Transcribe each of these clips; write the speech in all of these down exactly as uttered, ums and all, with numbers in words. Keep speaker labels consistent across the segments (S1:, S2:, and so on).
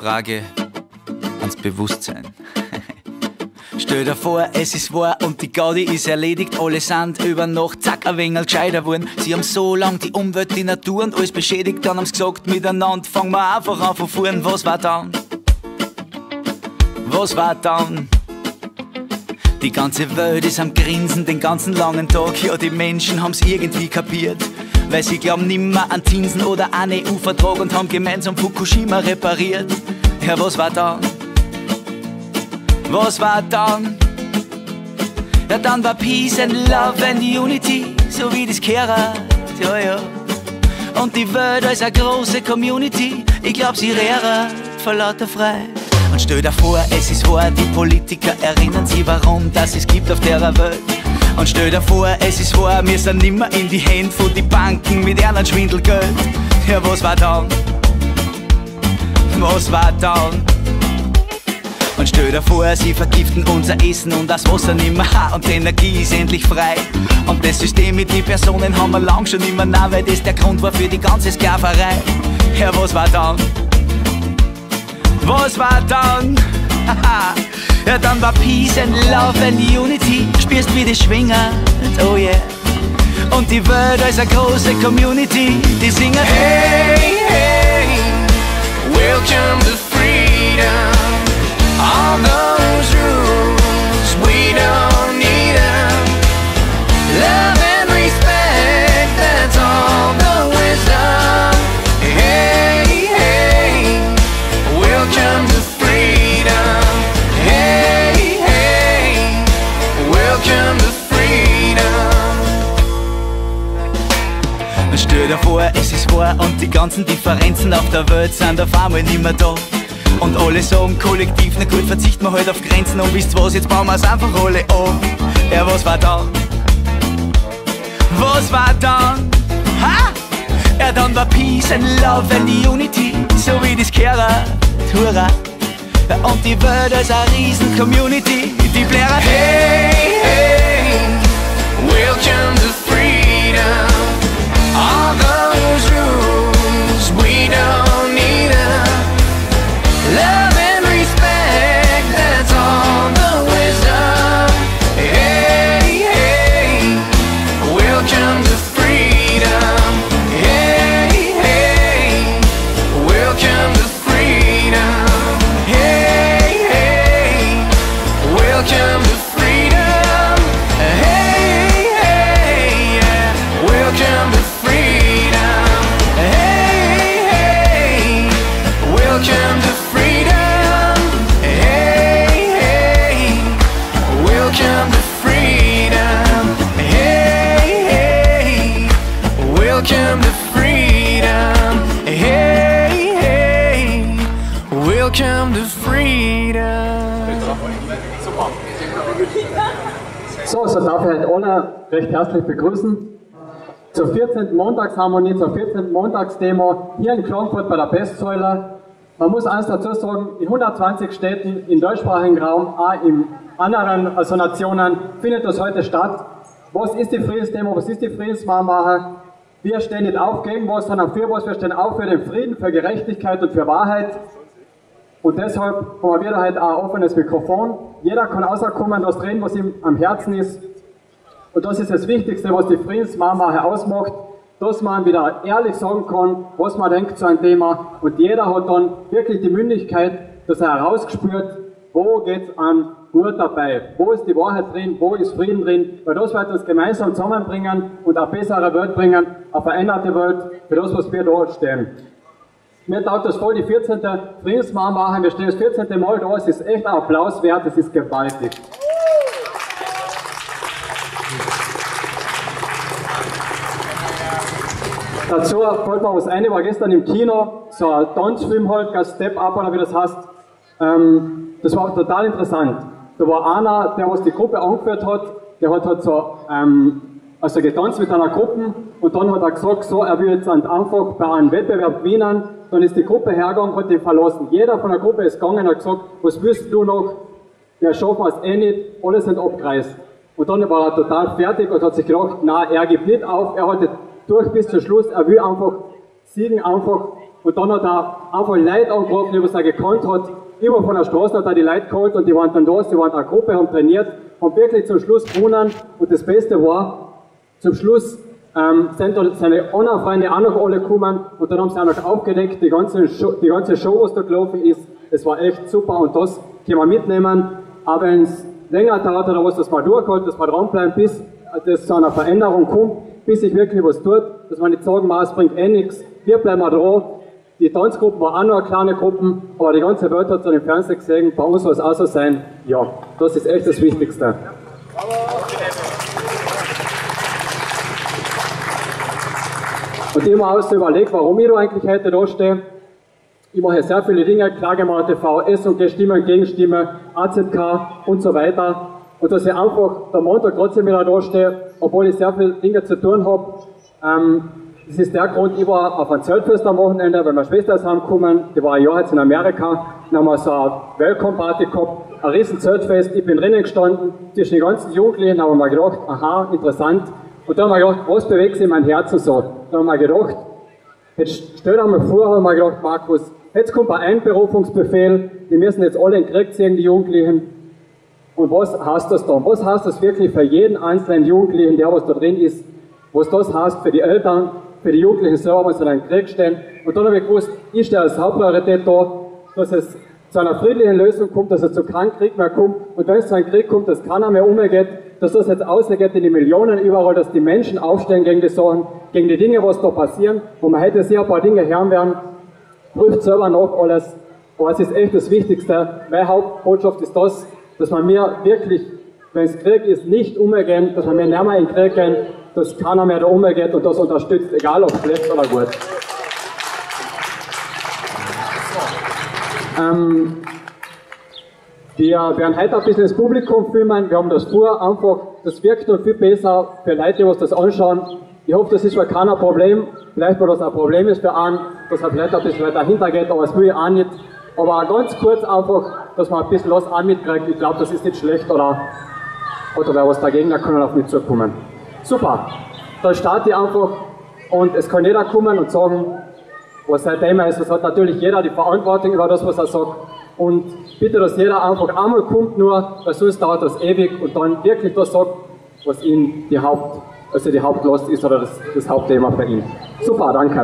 S1: Frage ans Bewusstsein. Stell dir vor, es ist wahr und die Gaudi ist erledigt. Alle sind über Nacht, zack, ein wenig gescheiter worden. Sie haben so lang die Umwelt, die Natur und alles beschädigt. Dann haben sie gesagt, miteinander fangen wir einfach an von vorn. Was war dann? Was war dann? Die ganze Welt ist am Grinsen den ganzen langen Tag. Ja, die Menschen haben's irgendwie kapiert, weil sie glauben nimmer an Zinsen oder an E U-Vertrag und haben gemeinsam Fukushima repariert. Ja, was war dann? Was war dann? Ja, dann war Peace and Love and Unity, so wie das gehört, ja, ja. Und die Welt als eine große Community, ich glaub, sie wäre vor lauter frei. Und stell dir vor, es ist wahr, die Politiker erinnern sich, warum das es gibt auf der Welt. Und stell dir vor, es ist wahr, wir sind nimmer in die Hände von die Banken mit ihrem Schwindelgeld. Ja, was war dann? Was war dann? Und stell dir vor, sie vergiften unser Essen und das Wasser nimmer, und die Energie ist endlich frei. Und das System mit den Personen haben wir lang schon nimmer nah, weil das der Grund war für die ganze Sklaverei. Ja, was war dann? Was war dann? Ja, dann war Peace and Love and Unity. Spürst wie das schwingert, oh yeah. Und die Welt als eine große Community, die singen:
S2: Hey, hey, welcome to freedom. All those rules, we don't need them. Love and respect, that's all the wisdom. Hey, hey, welcome to freedom. Hey, hey, welcome to freedom.
S1: Stell dir vor, es ist wahr und die ganzen Differenzen auf der Welt sind auf einmal nimmer da. Und alle sagen kollektiv, na gut, verzichten wir halt auf Grenzen. Und wisst was, jetzt bauen wir es einfach alle an. Ja, was war dann? Was war dann? Ha? Ja, dann war Peace and Love and Unity, so wie das gehört, hurra. Und die Welt als eine riesen Community, die blären:
S2: Hey, hey, welcome to freedom. All those rules, we don't need them. Love and respect, that's all the wisdom. Hey, hey, welcome to freedom. Hey, hey, welcome to freedom. Hey, hey, welcome to freedom. Hey, hey, yeah, welcome to freedom. Hey, hey, welcome to freedom. Hey, hey, welcome to freedom. Hey, hey, welcome to freedom. Hey, hey, welcome to freedom.
S3: So, so darf ich euch alle recht herzlich begrüßen zur vierzehnten Montagsharmonie, zur vierzehnten Montagsdemo hier in Klagenfurt bei der Pestsäule. Man muss eins dazu sagen, in hundertzwanzig Städten im deutschsprachigen Raum, auch in anderen also Nationen, findet das heute statt. Was ist die Friedensdemo, was ist die Friedensmahnwache? Wir stehen nicht auf gegen was, sondern für was. Wir stehen auf für den Frieden, für Gerechtigkeit und für Wahrheit. Und deshalb haben wir heute auch ein offenes Mikrofon. Jeder kann rauskommen, das reden, was ihm am Herzen ist. Und das ist das Wichtigste, was die Friedensmahnwache ausmacht, dass man wieder ehrlich sagen kann, was man denkt zu einem Thema. Und jeder hat dann wirklich die Möglichkeit, dass er herausgespürt, wo geht es einem gut dabei, wo ist die Wahrheit drin, wo ist Frieden drin, weil das wird uns gemeinsam zusammenbringen und eine bessere Welt bringen, eine veränderte Welt, für das, was wir da stehen. Mir taugt das voll, die vierzehnte Friedensmahnwache, wir stehen das vierzehnte Mal da, es ist echt ein Applaus wert, es ist gewaltig. Dazu fällt mir was ein, ich war gestern im Kino, so ein Tanzfilm halt, ein Step-Up oder wie das heißt. Ähm, das war total interessant. Da war einer, der was die Gruppe angeführt hat, der hat halt so, ähm, also getanzt mit einer Gruppe und dann hat er gesagt, so, er will jetzt einfach bei einem Wettbewerb gewinnen. Dann ist die Gruppe hergegangen, hat ihn verlassen. Jeder von der Gruppe ist gegangen und hat gesagt, was willst du noch? Ja, schaffen wir es eh nicht, alle sind abgereist. Und dann war er total fertig und hat sich gedacht, nein, er gibt nicht auf, er haltet durch bis zum Schluss, er will einfach siegen einfach Und dann hat er einfach Leute angerufen, die was er gekannt hat. Über von der Straße hat er die Leute geholt und die waren dann da, sie waren eine Gruppe, haben trainiert, haben wirklich zum Schluss gewonnen. Und das Beste war, zum Schluss ähm, sind dann seine anderen Freunde auch noch alle gekommen und dann haben sie auch noch aufgedeckt, die ganze Show, die ganze Show, was da gelaufen ist. Es war echt super und das können wir mitnehmen. Aber wenn es länger dauert oder was, dass man durchhält, dass man dranbleiben, bis das zu einer Veränderung kommt, bis sich wirklich was tut, dass man nicht sagen muss, es bringt eh nichts, wir bleiben auch dran. Die Tanzgruppen waren auch noch kleine Gruppen, aber die ganze Welt hat es dann im Fernsehen gesehen, bei uns soll es auch so sein. Ja, das ist echt das Wichtigste. Und ich habe mir auch so überlegt, warum ich da eigentlich heute da stehe. Ich mache sehr viele Dinge, Klagemauer T V, S und G Stimme und Gegenstimme, A Z K und so weiter. Und dass ich einfach am Montag trotzdem wieder da stehe, obwohl ich sehr viele Dinge zu tun habe. Ähm, das ist der Grund, ich war auf einem Zeltfest am Wochenende, weil meine Schwester ist heimgekommen, die war ein Jahr jetzt in Amerika, dann haben wir so eine Welcome-Party gehabt, ein riesen Zeltfest, ich bin drinnen gestanden, zwischen den ganzen Jugendlichen, haben wir mir gedacht, aha, interessant. Und dann haben wir gedacht, was bewegt sich in mein Herzen so? Dann haben wir gedacht, jetzt stell dir mal vor, haben wir gedacht, Markus, jetzt kommt ein Einberufungsbefehl, die müssen jetzt alle in den Krieg ziehen, die Jugendlichen. Und was heißt das dann? Was heißt das wirklich für jeden einzelnen Jugendlichen, der was da drin ist? Was das heißt für die Eltern, für die Jugendlichen selber, wenn sie in den Krieg stehen? Und dann habe ich gewusst, ich stehe als Hauptpriorität da, dass es zu einer friedlichen Lösung kommt, dass es zu keinem Krieg mehr kommt. Und wenn es zu einem Krieg kommt, dass keiner mehr umgeht, dass das jetzt ausgeht in die Millionen überall, dass die Menschen aufstehen gegen die Sachen, gegen die Dinge, was da passieren, wo man heute sehr ein paar Dinge hören werden. Prüft selber nach alles, aber es ist echt das Wichtigste. Meine Hauptbotschaft ist das, dass man mir wirklich, wenn es Krieg ist, nicht umgehen, dass man mir nicht mehr in den Krieg gehen, dass keiner mehr da umgeht und das unterstützt, egal ob schlecht oder gut. Ähm, wir werden heute ein bisschen das Publikum filmen, wir haben das vor, einfach, das wirkt noch viel besser für Leute, die was das anschauen. Ich hoffe, das ist für keiner ein Problem. Vielleicht, weil das ein Problem ist für einen, dass er vielleicht ein bisschen weiter dahinter geht, aber das will ich auch nicht. Aber ganz kurz einfach, dass man ein bisschen was auch mitkriegt. Ich glaube, das ist nicht schlecht oder, oder wer was dagegen, da kann auf mich zukommen. Super. Dann starte ich einfach und es kann jeder kommen und sagen, was sein Thema ist. Das hat natürlich jeder die Verantwortung über das, was er sagt. Und bitte, dass jeder einfach einmal kommt nur, weil sonst dauert das ewig und dann wirklich das sagt, was ihn die Haupt also die Hauptlast ist oder das, das Hauptthema für ihn. Super, danke.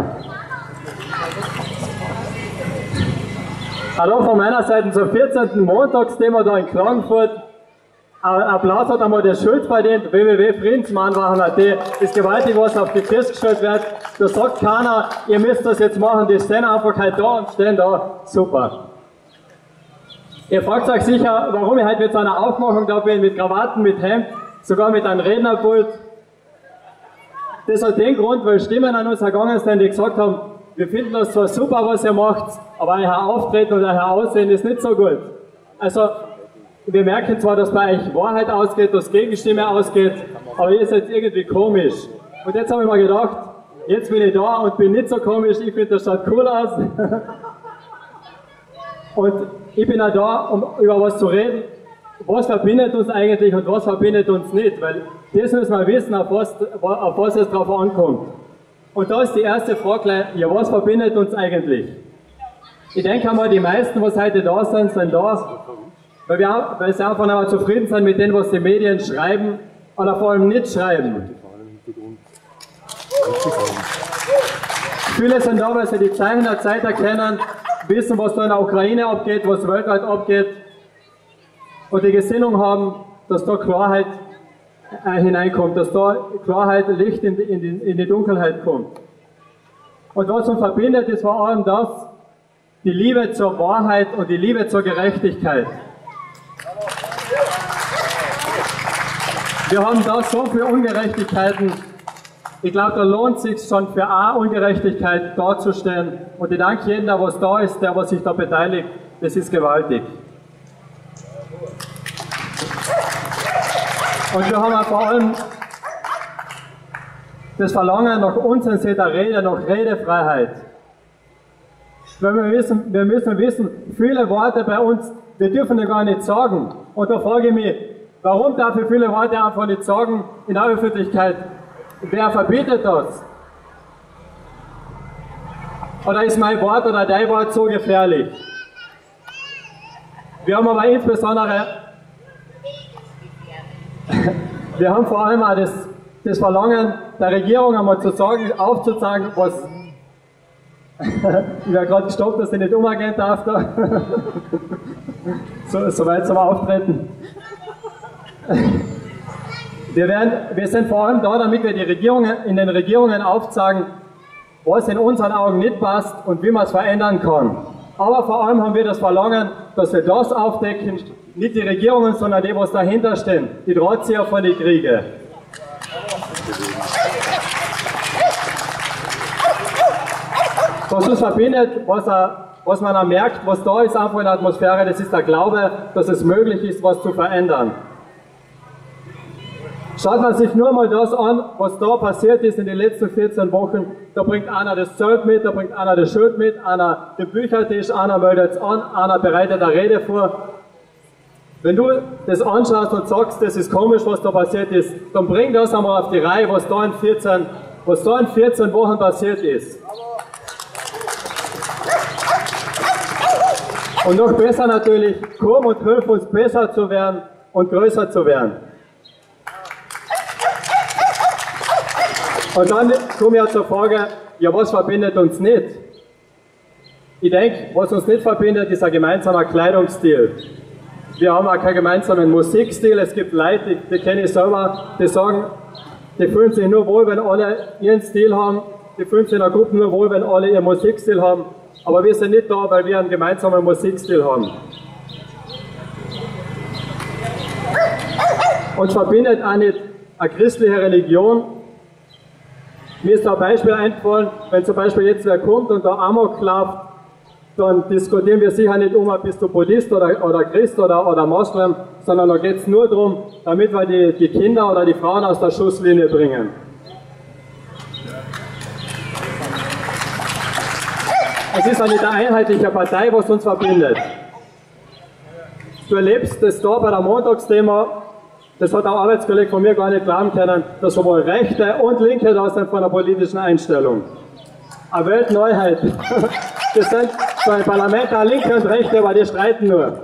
S3: Hallo von meiner Seite zum vierzehnten Montagsthema da in Klagenfurt. Applaus hat einmal der Schulz verdient, w w w punkt friedensmann punkt a t. Ist gewaltig, was auf die Kiste gestellt wird. Da sagt keiner, ihr müsst das jetzt machen, die stehen einfach halt da und stehen da. Super. Ihr fragt euch sicher, warum ich heute mit so einer Aufmachung da bin, mit Krawatten, mit Hemd, sogar mit einem Rednerpult. Das hat den Grund, weil Stimmen an uns ergangen sind, die gesagt haben, wir finden das zwar super, was ihr macht, aber euer Auftreten und euer Aussehen ist nicht so gut. Also, wir merken zwar, dass bei euch Wahrheit ausgeht, dass Gegenstimme ausgeht, aber ihr seid irgendwie komisch. Und jetzt habe ich mir gedacht, jetzt bin ich da und bin nicht so komisch, ich finde, das schaut cool aus. Und ich bin auch da, um über was zu reden. Was verbindet uns eigentlich und was verbindet uns nicht? Weil das müssen wir wissen, auf was, auf was es drauf ankommt. Und da ist die erste Frage, ja, was verbindet uns eigentlich? Ich denke einmal, die meisten, was heute da sind, sind da, weil, wir, weil sie einfach einmal zufrieden sind mit dem, was die Medien schreiben oder vor allem nicht schreiben. Viele sind da, weil sie die Zeichen der Zeit erkennen, wissen, was da in der Ukraine abgeht, was weltweit abgeht, und die Gesinnung haben, dass da Klarheit äh, hineinkommt, dass da Klarheit, Licht in die, in, die, in die Dunkelheit kommt. Und was uns verbindet, ist vor allem das, die Liebe zur Wahrheit und die Liebe zur Gerechtigkeit. Wir haben da so viele Ungerechtigkeiten. Ich glaube, da lohnt es sich schon für eine Ungerechtigkeit darzustellen. Und ich danke jedem, der was da ist, der was sich da beteiligt. Das ist gewaltig. Und wir haben auch vor allem das Verlangen nach unzensierter Rede, nach Redefreiheit. Weil wir, wissen, wir müssen wissen, viele Worte bei uns, wir dürfen ja gar nicht sagen. Und da frage ich mich, warum darf ich viele Worte einfach nicht sagen in der Öffentlichkeit? Wer verbietet das? Oder ist mein Wort oder dein Wort so gefährlich? Wir haben aber insbesondere, wir haben vor allem auch das, das Verlangen der Regierung einmal zu sagen, aufzuzeigen, was, ich werde gerade gestoppt, dass ich nicht umgehen darf da. so, so weit zum Auftreten. Wir, werden, wir sind vor allem da, damit wir die Regierungen, in den Regierungen aufzeigen, was in unseren Augen nicht passt und wie man es verändern kann. Aber vor allem haben wir das Verlangen, dass wir das aufdecken, nicht die Regierungen, sondern die, was dahinter stehen, die Drahtzieher von den Kriegen. Was uns verbindet, was, er, was man auch merkt, was da ist einfach in der Atmosphäre, das ist der Glaube, dass es möglich ist, was zu verändern. Schaut man sich nur mal das an, was da passiert ist in den letzten vierzehn Wochen, da bringt einer das Zelt mit, da bringt einer das Schild mit, einer den Büchertisch, einer meldet es an, einer bereitet eine Rede vor. Wenn du das anschaust und sagst, das ist komisch, was da passiert ist, dann bring das einmal auf die Reihe, was da in vierzehn, was da in vierzehn Wochen passiert ist. Und noch besser natürlich, komm und hilf uns besser zu werden und größer zu werden. Und dann komme ich zur Frage, ja, was verbindet uns nicht? Ich denke, was uns nicht verbindet, ist ein gemeinsamer Kleidungsstil. Wir haben auch keinen gemeinsamen Musikstil. Es gibt Leute, die, die kenne ich selber, die sagen, die fühlen sich nur wohl, wenn alle ihren Stil haben. Die fühlen sich in der Gruppe nur wohl, wenn alle ihren Musikstil haben. Aber wir sind nicht da, weil wir einen gemeinsamen Musikstil haben. Uns verbindet auch nicht eine christliche Religion. Mir ist da ein Beispiel eingefallen, wenn zum Beispiel jetzt wer kommt und da Amok läuft, dann diskutieren wir sicher nicht um, bist du Buddhist oder, oder Christ oder, oder Moslem, sondern da geht es nur darum, damit wir die, die Kinder oder die Frauen aus der Schusslinie bringen. Es ist auch nicht eine einheitliche Partei, was uns verbindet. Du erlebst das da bei der Montagsdemo. Das hat ein Arbeitskollege von mir gar nicht glauben können, dass sowohl Rechte und Linke da sind von der politischen Einstellung. Eine Weltneuheit. Das sind zwar im Parlament auch Linke und Rechte, aber die streiten nur.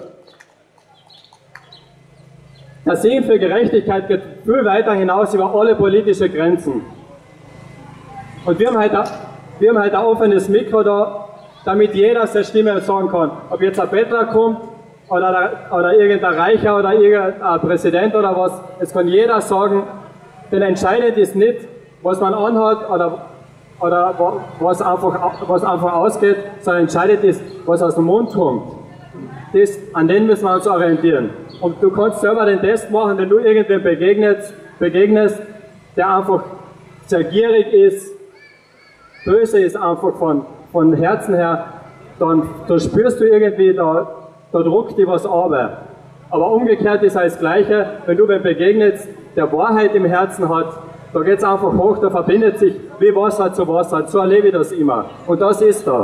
S3: Der Sinn für Gerechtigkeit geht viel weiter hinaus über alle politischen Grenzen. Und wir haben heute, wir haben heute ein offenes Mikro da, damit jeder seine Stimme sagen kann. Ob jetzt ein Bettler kommt, Oder, oder irgendein Reicher oder irgendein Präsident oder was, es kann jeder sagen, denn entscheidend ist nicht, was man anhat oder, oder was, einfach, was einfach ausgeht, sondern entscheidend ist, was aus dem Mund kommt. Das, an den müssen wir uns orientieren. Und du kannst selber den Test machen, wenn du irgendwem begegnest, begegnest, der einfach sehr gierig ist, böse ist einfach von, von Herzen her, dann, dann spürst du irgendwie, da, da druckt dir was aber. Aber umgekehrt ist das Gleiche, wenn du wem begegnest, der Wahrheit im Herzen hat, da geht es einfach hoch, da verbindet sich wie Wasser zu Wasser. So erlebe ich das immer. Und das ist da.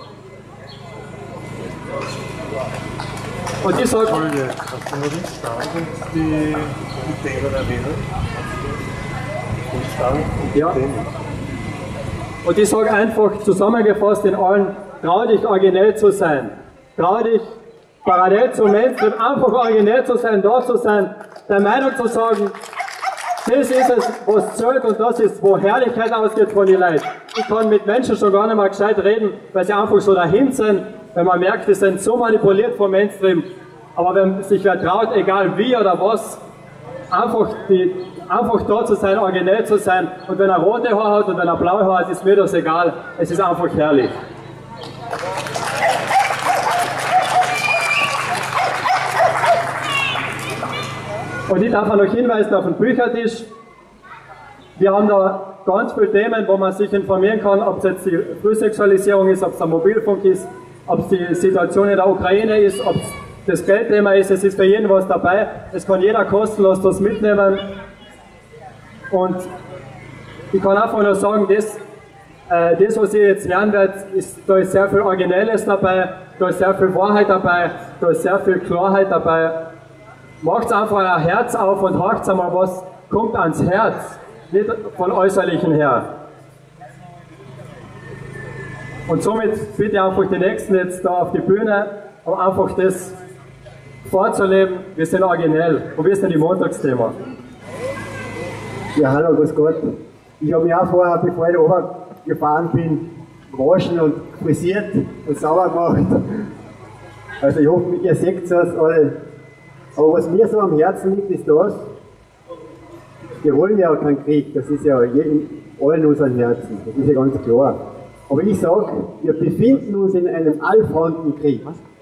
S3: Und ich sage...
S4: Folge, hast du noch den Stand und die, die Themen erwähnen? Den Stand und die
S3: Ja.
S4: Themen.
S3: Und ich sage einfach zusammengefasst in allen, trau dich originell zu sein. Trau dich parallel zum Mainstream einfach originell zu sein, da zu sein, der Meinung zu sagen, das ist es, was zählt und das ist, wo Herrlichkeit ausgeht von den Leuten. Ich kann mit Menschen schon gar nicht mehr gescheit reden, weil sie einfach so dahin sind, wenn man merkt, die sind so manipuliert vom Mainstream. Aber wenn sich wer traut, egal wie oder was, einfach, die, einfach da zu sein, originell zu sein, und wenn er rote Haare hat und wenn er blaue Haare hat, ist mir das egal, es ist einfach herrlich. Und ich darf noch hinweisen auf den Büchertisch. Wir haben da ganz viele Themen, wo man sich informieren kann, ob es jetzt die Frühsexualisierung ist, ob es der Mobilfunk ist, ob es die Situation in der Ukraine ist, ob es das Geldthema ist. Es ist für jeden was dabei. Es kann jeder kostenlos das mitnehmen. Und ich kann einfach nur sagen, das, äh, das was ihr jetzt lernen werdet, ist, da ist sehr viel Originelles dabei, da ist sehr viel Wahrheit dabei, da ist sehr viel Klarheit dabei. Macht einfach euer Herz auf und hakt einmal, was kommt ans Herz, nicht von Äußerlichen her. Und somit bitte ich einfach die Nächsten jetzt da auf die Bühne, um einfach das vorzuleben. Wir sind originell und wir sind die Montagsthema.
S5: Ja, hallo, grüß Gott. Ich habe mich auch vorher, bevor ich da gefahren bin, gewaschen und frisiert und sauber gemacht. Also ich hoffe, ihr seht das alle. Aber was mir so am Herzen liegt, ist das, wir wollen ja keinen Krieg, das ist ja in allen unseren Herzen, das ist ja ganz klar. Aber ich sage, wir befinden uns in einem Allfrontenkrieg.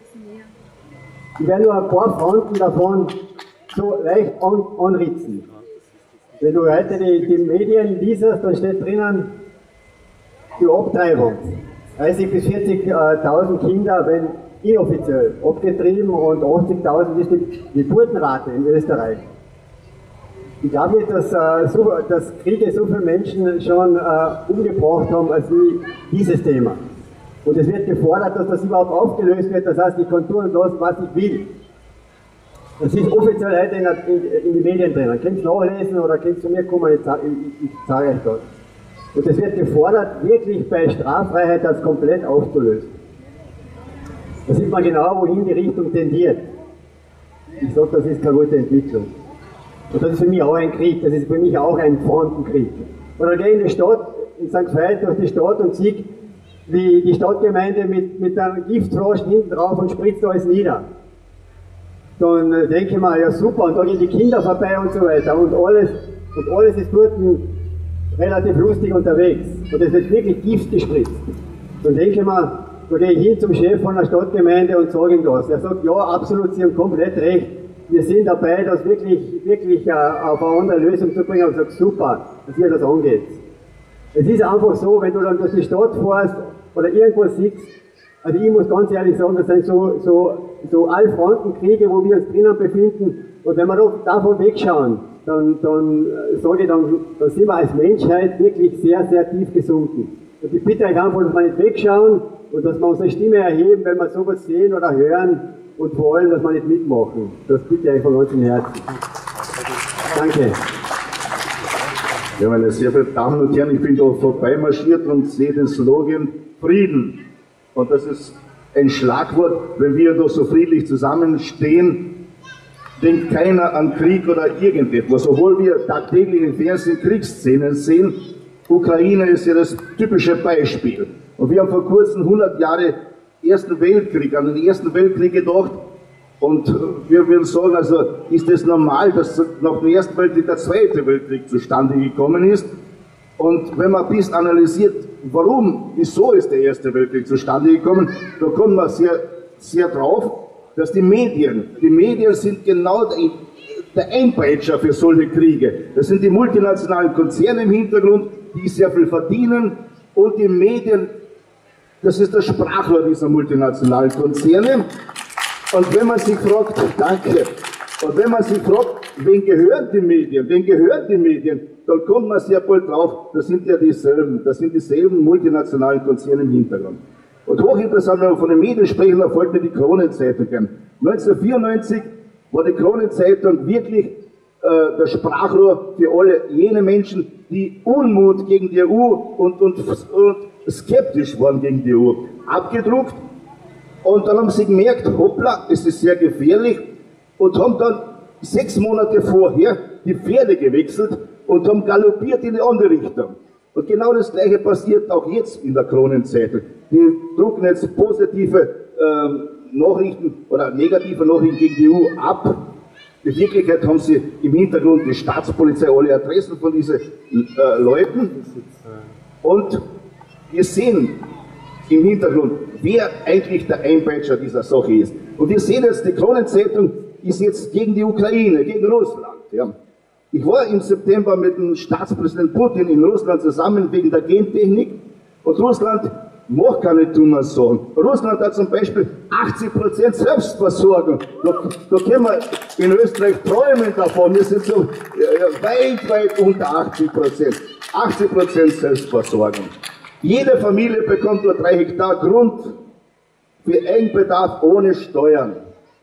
S5: Ich werde nur ein paar Fronten davon so leicht an, anritzen. Wenn du heute die, die Medien liest, dann steht drinnen die Abtreibung. dreißig bis vierzigtausend Kinder werden inoffiziell abgetrieben und achtzigtausend ist die Geburtenrate in Österreich. Ich glaube nicht, dass, äh, so, dass Kriege so viele Menschen schon äh, umgebracht haben als wie dieses Thema. Und es wird gefordert, dass das überhaupt aufgelöst wird, das heißt, ich kann tun und lassen, was ich will. Das ist offiziell heute in, der, in, in die Medien drin. Könnt ihr nachlesen oder könnt ihr zu mir kommen, ich, ich, ich zeige euch das. Und es wird gefordert, wirklich bei Straffreiheit das komplett aufzulösen. Da sieht man genau, wohin die Richtung tendiert. Ich sage, das ist keine gute Entwicklung. Und das ist für mich auch ein Krieg, das ist für mich auch ein Frontenkrieg. Oder gehe in die Stadt, in Sankt Veit durch die Stadt und sehe, wie die Stadtgemeinde mit, mit einem Giftfrosch hinten drauf und spritzt alles nieder. Dann äh, denke ich mir, ja super, und da gehen die Kinder vorbei und so weiter. Und alles, und alles ist dort relativ lustig unterwegs. Und es wird wirklich Gift gespritzt. Dann denke ich mir, da gehe ich hin zum Chef von der Stadtgemeinde und sage ihm das. Er sagt, ja, absolut, Sie haben komplett recht. Wir sind dabei, das wirklich, wirklich uh, auf eine andere Lösung zu bringen. Und ich sage, super, dass ihr das angeht. Es ist einfach so, wenn du dann durch die Stadt fährst oder irgendwo siehst, also ich muss ganz ehrlich sagen, das sind so, so, so Allfrontenkriege, wo wir uns drinnen befinden. Und wenn wir doch davon wegschauen, dann, dann sage ich, dann, dann sind wir als Menschheit wirklich sehr, sehr tief gesunken. Und ich bitte euch einfach, dass wir nicht wegschauen und dass wir unsere Stimme erheben, wenn wir sowas sehen oder hören. Und vor allem, dass wir nicht mitmachen. Das bitte ich von ganzem Herzen. Danke.
S6: Ja, meine sehr verehrten Damen und Herren, ich bin da vorbeimarschiert und sehe den Slogan Frieden. Und das ist ein Schlagwort, wenn wir da so friedlich zusammenstehen, denkt keiner an Krieg oder irgendetwas. Obwohl wir tagtäglich im Fernsehen Kriegsszenen sehen, Ukraine ist ja das typische Beispiel. Und wir haben vor kurzem hundert Jahre Ersten Weltkrieg, an den Ersten Weltkrieg gedacht. Und wir würden sagen, also ist es normal, dass nach dem Ersten Weltkrieg der Zweite Weltkrieg zustande gekommen ist. Und wenn man ein bisschen analysiert, warum, wieso ist der Erste Weltkrieg zustande gekommen, da kommt man sehr, sehr drauf, dass die Medien, die Medien sind genau der Einpeitscher für solche Kriege. Das sind die multinationalen Konzerne im Hintergrund, die sehr viel verdienen, und die Medien, das ist der Sprachrohr dieser multinationalen Konzerne. Und wenn man sich fragt, danke, und wenn man sich fragt, wen gehören die Medien, wen gehören die Medien, dann kommt man sehr bald drauf, das sind ja dieselben, das sind dieselben multinationalen Konzerne im Hintergrund. Und hochinteressant, wenn wir von den Medien sprechen, da fällt mir die Kronenzeitung ein. neunzehnhundertvierundneunzig war die Kronenzeitung wirklich äh, der Sprachrohr für alle jene Menschen, die Unmut gegen die E U und, und, und skeptisch waren gegen die E U, abgedruckt. Und dann haben sie gemerkt, hoppla, es ist sehr gefährlich, und haben dann sechs Monate vorher die Pferde gewechselt und haben galoppiert in die andere Richtung. Und genau das Gleiche passiert auch jetzt in der Kronenzeitung. Die drucken jetzt positive ähm, Nachrichten oder negative Nachrichten gegen die E U ab. In Wirklichkeit haben sie im Hintergrund die Staatspolizei alle Adressen von diesen äh, Leuten. Und wir sehen im Hintergrund, wer eigentlich der Einpeitscher dieser Sache ist. Und wir sehen jetzt, die Kronenzeitung ist jetzt gegen die Ukraine, gegen Russland. Ja. Ich war im September mit dem Staatspräsident Putin in Russland zusammen wegen der Gentechnik, und Russland macht keine dummen Sachen. Russland hat zum Beispiel achtzig Prozent Selbstversorgung. Da, da können wir in Österreich träumen davon. Wir sind so ja, weit, weit unter achtzig Prozent. achtzig Prozent Selbstversorgung. Jede Familie bekommt nur drei Hektar Grund für Eigenbedarf ohne Steuern.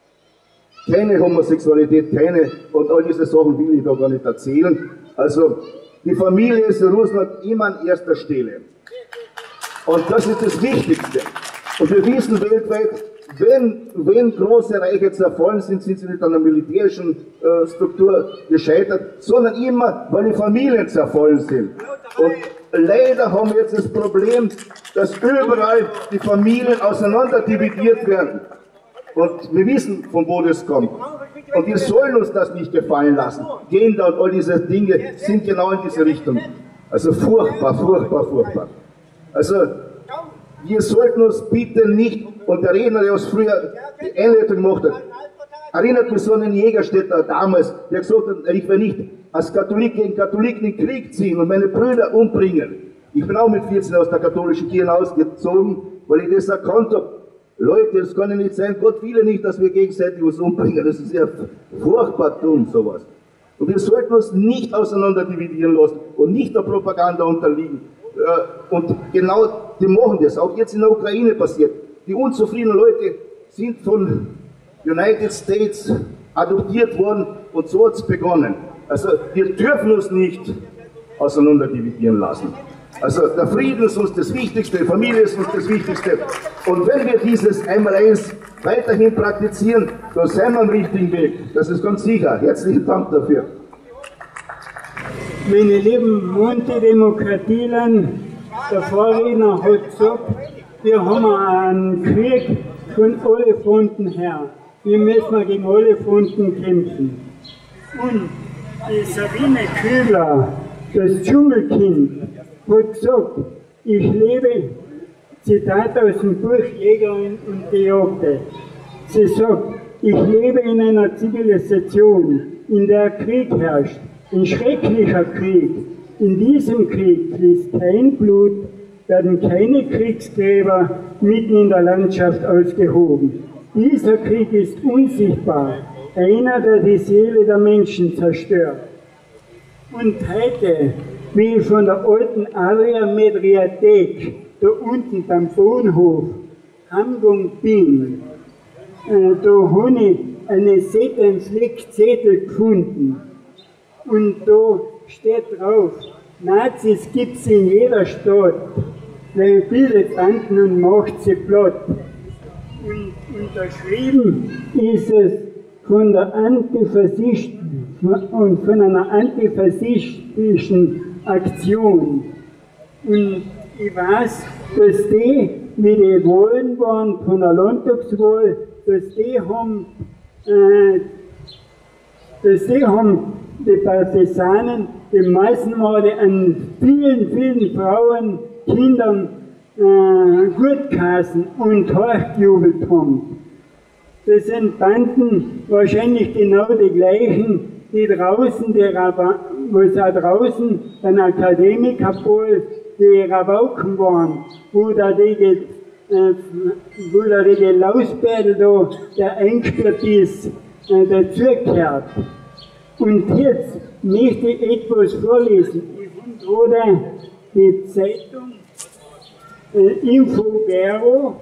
S6: Keine Homosexualität, keine, und all diese Sachen will ich da gar nicht erzählen. Also, die Familie ist in Russland immer an erster Stelle. Und das ist das Wichtigste. Und wir wissen weltweit, wenn, wenn große Reiche zerfallen sind, sind sie nicht an der militärischen äh, Struktur gescheitert, sondern immer, weil die Familien zerfallen sind. Und leider haben wir jetzt das Problem, dass überall die Familien auseinanderdividiert werden. Und wir wissen, von wo das kommt. Und wir sollen uns das nicht gefallen lassen. Gender und all diese Dinge sind genau in diese Richtung. Also furchtbar, furchtbar, furchtbar. Also wir sollten uns bitte nicht, und der Redner, der uns früher die Einleitung gemacht hat, erinnert mich so an einen Jägerstädter damals, der gesagt hat, ich will nicht als Katholik gegen Katholiken in den Krieg ziehen und meine Brüder umbringen. Ich bin auch mit vierzehn aus der katholischen Kirche ausgezogen, weil ich das erkannt habe. Leute, das kann ja nicht sein, Gott will nicht, dass wir gegenseitig uns umbringen. Das ist ja furchtbar dumm, sowas. Und wir sollten uns nicht auseinander dividieren lassen und nicht der Propaganda unterliegen. Und genau, die machen das, auch jetzt in der Ukraine passiert. Die unzufriedenen Leute sind von United States adoptiert worden und so hat es begonnen. Also wir dürfen uns nicht auseinander dividieren lassen. Also der Frieden ist uns das Wichtigste, die Familie ist uns das Wichtigste. Und wenn wir dieses Einmaleins weiterhin praktizieren, dann sind wir am richtigen Weg. Das ist ganz sicher. Herzlichen Dank dafür.
S7: Meine lieben Monte-Demokratielern, der Vorredner hat gesagt, wir haben einen Krieg von alle Fronten her. Wir müssen gegen alle Fronten kämpfen. Und die Sabine Kübler, das Dschungelkind, hat gesagt, ich lebe, Zitat aus dem Buch Jäger und Gejagte. Sie sagt, ich lebe in einer Zivilisation, in der Krieg herrscht. Ein schrecklicher Krieg. In diesem Krieg fließt kein Blut, werden keine Kriegsgräber mitten in der Landschaft ausgehoben. Dieser Krieg ist unsichtbar, einer, der die Seele der Menschen zerstört. Und heute, wie ich von der alten Adria Mediathek, da unten beim Bahnhof, Hamburg bin, äh, da habe ich eine Zettel gefunden. Und da steht drauf, Nazis gibt es in jeder Stadt, weil bildet Banden und macht sie platt. Und unterschrieben ist es von der Antifaschisten und von einer antifaschistischen Aktion. Und ich weiß, dass die, wie die Wahlen waren von der Landtagswahl, dass die haben, äh, dass die haben die Partisanen die Massenmorde an vielen, vielen Frauen, Kindern äh, gutgeheißen und hochgejubelt haben. Das sind Banden wahrscheinlich genau die gleichen, die draußen, die was auch draußen ein Akademikerpol, die Rabauken waren, wo da die, äh, wo da die Lausbädel da, der eingesperrt ist, äh, dazugehört. Und jetzt möchte ich etwas vorlesen. Ich habe gerade die Zeitung äh, Infogero,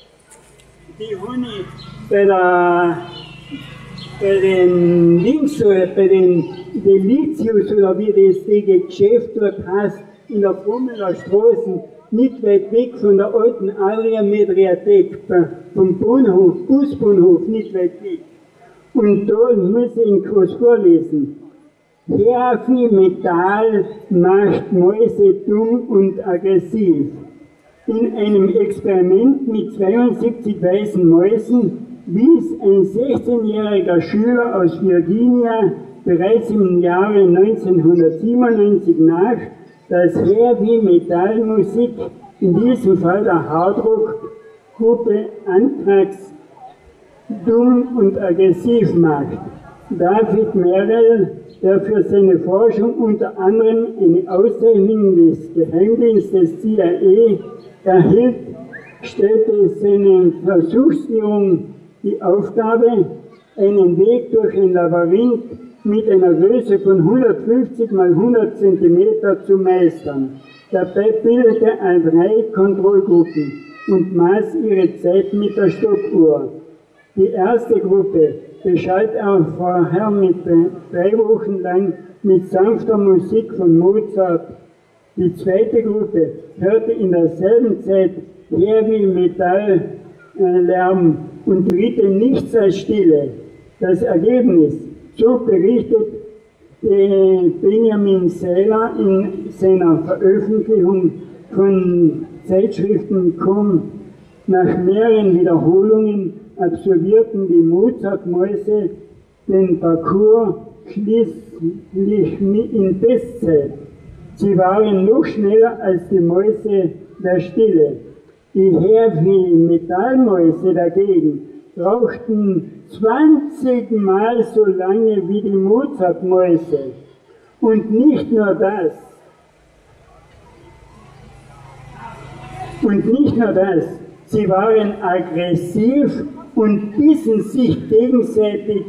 S7: die habe ich bei, der, bei den Links, bei den Delitius oder wie das die Geschäft dort heißt, in der Frommeler Straße, nicht weit weg von der alten Adria Mediathek, vom Bahnhof, Busbahnhof, nicht weit weg. Und da muss ich Ihnen was vorlesen. Heavy Metall macht Mäuse dumm und aggressiv. In einem Experiment mit zweiundsiebzig weißen Mäusen wies ein sechzehnjähriger Schüler aus Virginia bereits im Jahre neunzehnhundertsiebenundneunzig nach, dass Heavy Metal Musik, in diesem Fall der Hardrock-Gruppe Anthrax, dumm und aggressiv macht. David Merrill, der für seine Forschung unter anderem eine Auszeichnung des Geheimdienstes C I A erhielt, stellte seinen Versuchsführungen die Aufgabe, einen Weg durch ein Labyrinth mit einer Größe von hundertfünfzig mal hundert Zentimeter zu meistern. Dabei bildete er drei Kontrollgruppen und maß ihre Zeit mit der Stoppuhr. Die erste Gruppe beschallt er vorher mit drei Wochen lang mit sanfter Musik von Mozart. Die zweite Gruppe hörte in derselben Zeit Heavy Metal äh, Lärm und riete nichts als Stille. Das Ergebnis, so berichtet äh, Benjamin Seiler in seiner Veröffentlichung von Zeitschriften Com, nach mehreren Wiederholungen absolvierten die Mozart-Mäuse den Parcours schließlich in Bestzeit. Sie waren noch schneller als die Mäuse der Stille. Die Heavy-Metallmäuse dagegen brauchten zwanzig Mal so lange wie die Mozart-Mäuse. Und nicht nur das. Und nicht nur das. Sie waren aggressiv und bissen sich gegenseitig.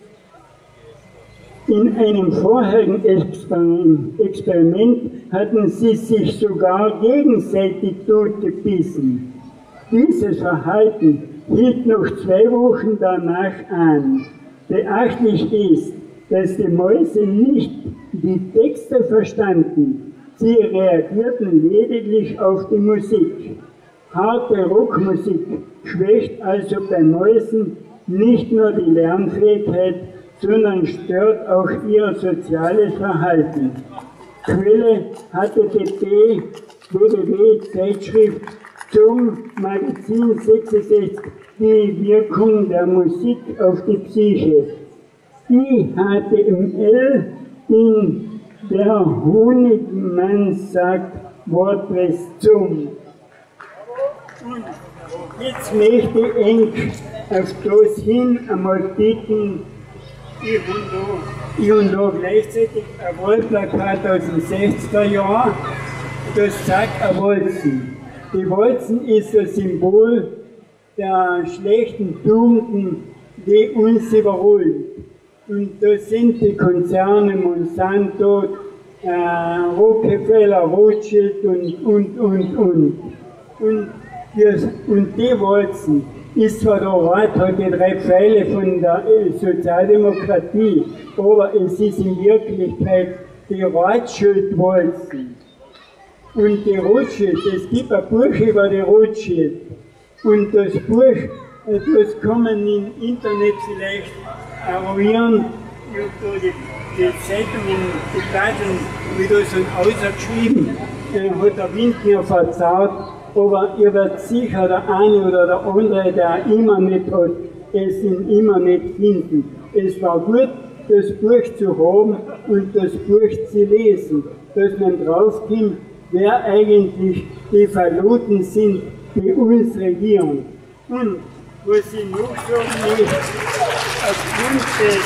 S7: In einem vorherigen Experiment hatten sie sich sogar gegenseitig totgebissen. Dieses Verhalten hielt noch zwei Wochen danach an. Beachtlich ist, dass die Mäuse nicht die Texte verstanden. Sie reagierten lediglich auf die Musik. Harte Rockmusik schwächt also bei Mäusen nicht nur die Lernfähigkeit, sondern stört auch ihr soziales Verhalten. Quelle H T T P w w w Zeitschrift zum Magazin sechsundsechzig, die Wirkung der Musik auf die Psyche. I H T M L in der Honigmann sagt WordPress zum. Und jetzt möchte ich eng auf das hin einmal bitten, ich und da, ich und da gleichzeitig ein Wahlplakat aus den sechziger Jahren, das sagt ein Walzen. Die Walzen ist ein Symbol der schlechten Tugenden, die uns überholen. Und da sind die Konzerne Monsanto, äh, Rockefeller, Rothschild und, und, und, und. Und, wir, und die Walzen ist zwar der Ort, hat die drei Pfeile von der Sozialdemokratie, aber es ist in Wirklichkeit die Rothschild-Walzen. Und die Rothschild, es gibt ein Buch über die Rothschild. Und das Buch, das kann man im Internet vielleicht eruieren. Ich habe da die, die Zeitungen, die Blätter, wie da so ausgeschrieben, äh, hat der Wind mir verzaut. Aber ihr werdet sicher der eine oder der andere, der immer nicht hat, es in immer nicht finden. Es war gut, das Buch zu haben und das Buch zu lesen, dass man draufkommt, wer eigentlich die Verluten sind, die uns regieren. Und was ich noch sagen möchte, aufgrund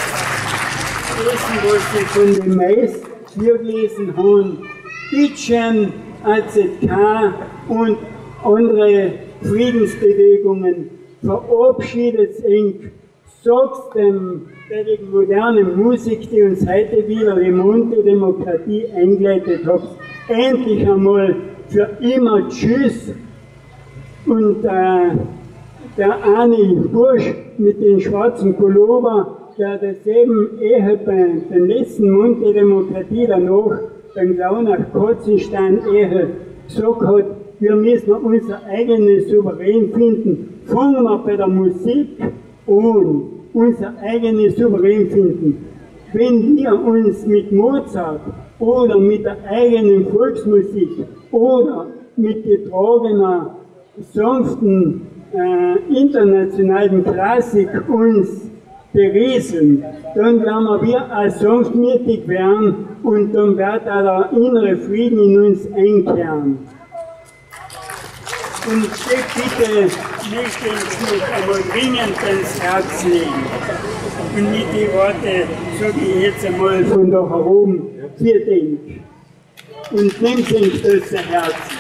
S7: dessen, was ich von den Mais hier gelesen habe, Itchen, A Z K und andere Friedensbewegungen verabschiedet eng, sagt dem, der modernen Musik, die uns heute wieder die Monte-Demokratie eingeleitet hat, endlich einmal für immer Tschüss. Und äh, der eine Bursch mit dem schwarzen Pullover, der das eben eher bei der letzten Monte-Demokratie danach, beim Launach Katzenstein eher gesagt hat, wir müssen unser eigenes Souverän finden. Fangen wir bei der Musik an, unser eigenes Souverän finden. Wenn wir uns mit Mozart oder mit der eigenen Volksmusik oder mit getragener, sanften, äh, internationalen Klassik uns berieseln, dann werden wir auch sanftmütig werden und dann wird auch der innere Frieden in uns einkehren. Und die Bitte möchte ich noch einmal dringend ans Herz legen. Und mit den Worten sage ich jetzt einmal von da herum, vielen Dank. Und nehmt euch das zu Herzen.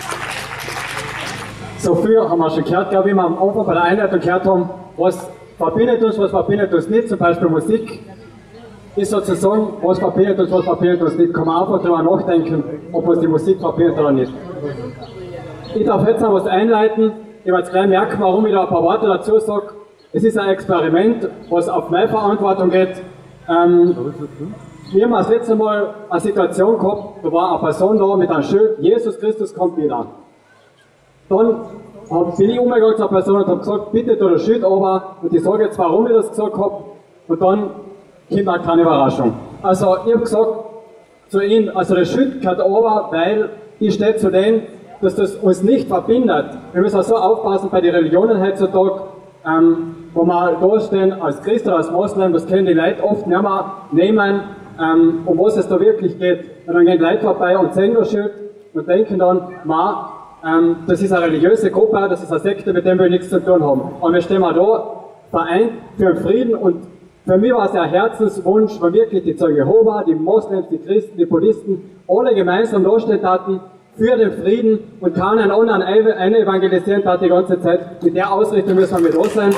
S3: So viel haben wir schon gehört, glaube ich, wie wir am Anfang bei der Einleitung gehört haben, was verbindet uns, was verbindet uns nicht, zum Beispiel Musik. Ist sozusagen, was verbindet uns, was verbindet uns nicht. Kann man einfach darüber nachdenken, ob uns die Musik verbindet oder nicht. Ich darf jetzt noch was einleiten. Ich werde jetzt gleich merken, warum ich da ein paar Worte dazu sage. Es ist ein Experiment, was auf meine Verantwortung geht. Ähm, Wir haben das letzte Mal eine Situation gehabt, da war eine Person da mit einem Schild, Jesus Christus kommt wieder. Dann bin ich umgegangen zur Person und habe gesagt, bitte tu das Schild runter, und ich sage jetzt, warum ich das gesagt habe, und dann kommt eine kleine Überraschung. Also ich habe gesagt zu ihm, also das Schild gehört runter, weil ich stehe zu denen, dass das uns nicht verbindet. Wir müssen auch so aufpassen bei den Religionen heutzutage, ähm, wo wir da stehen als Christ oder als Moslem, das können die Leute oft nicht mehr nehmen, ähm, um was es da wirklich geht. Und dann gehen Leute vorbei und sehen das Schild und denken dann, ma, ähm, das ist eine religiöse Gruppe, das ist eine Sekte, mit dem wir nichts zu tun haben. Und wir stehen mal da, vereint für den Frieden, und für mich war es ein Herzenswunsch, wenn wirklich die Zeugen Jehova, die Moslems, die Christen, die Buddhisten, alle gemeinsam dastehen hatten, für den Frieden, und keinen anderen eine evangelisieren hat die ganze Zeit. Mit der Ausrichtung müssen wir mit da sein.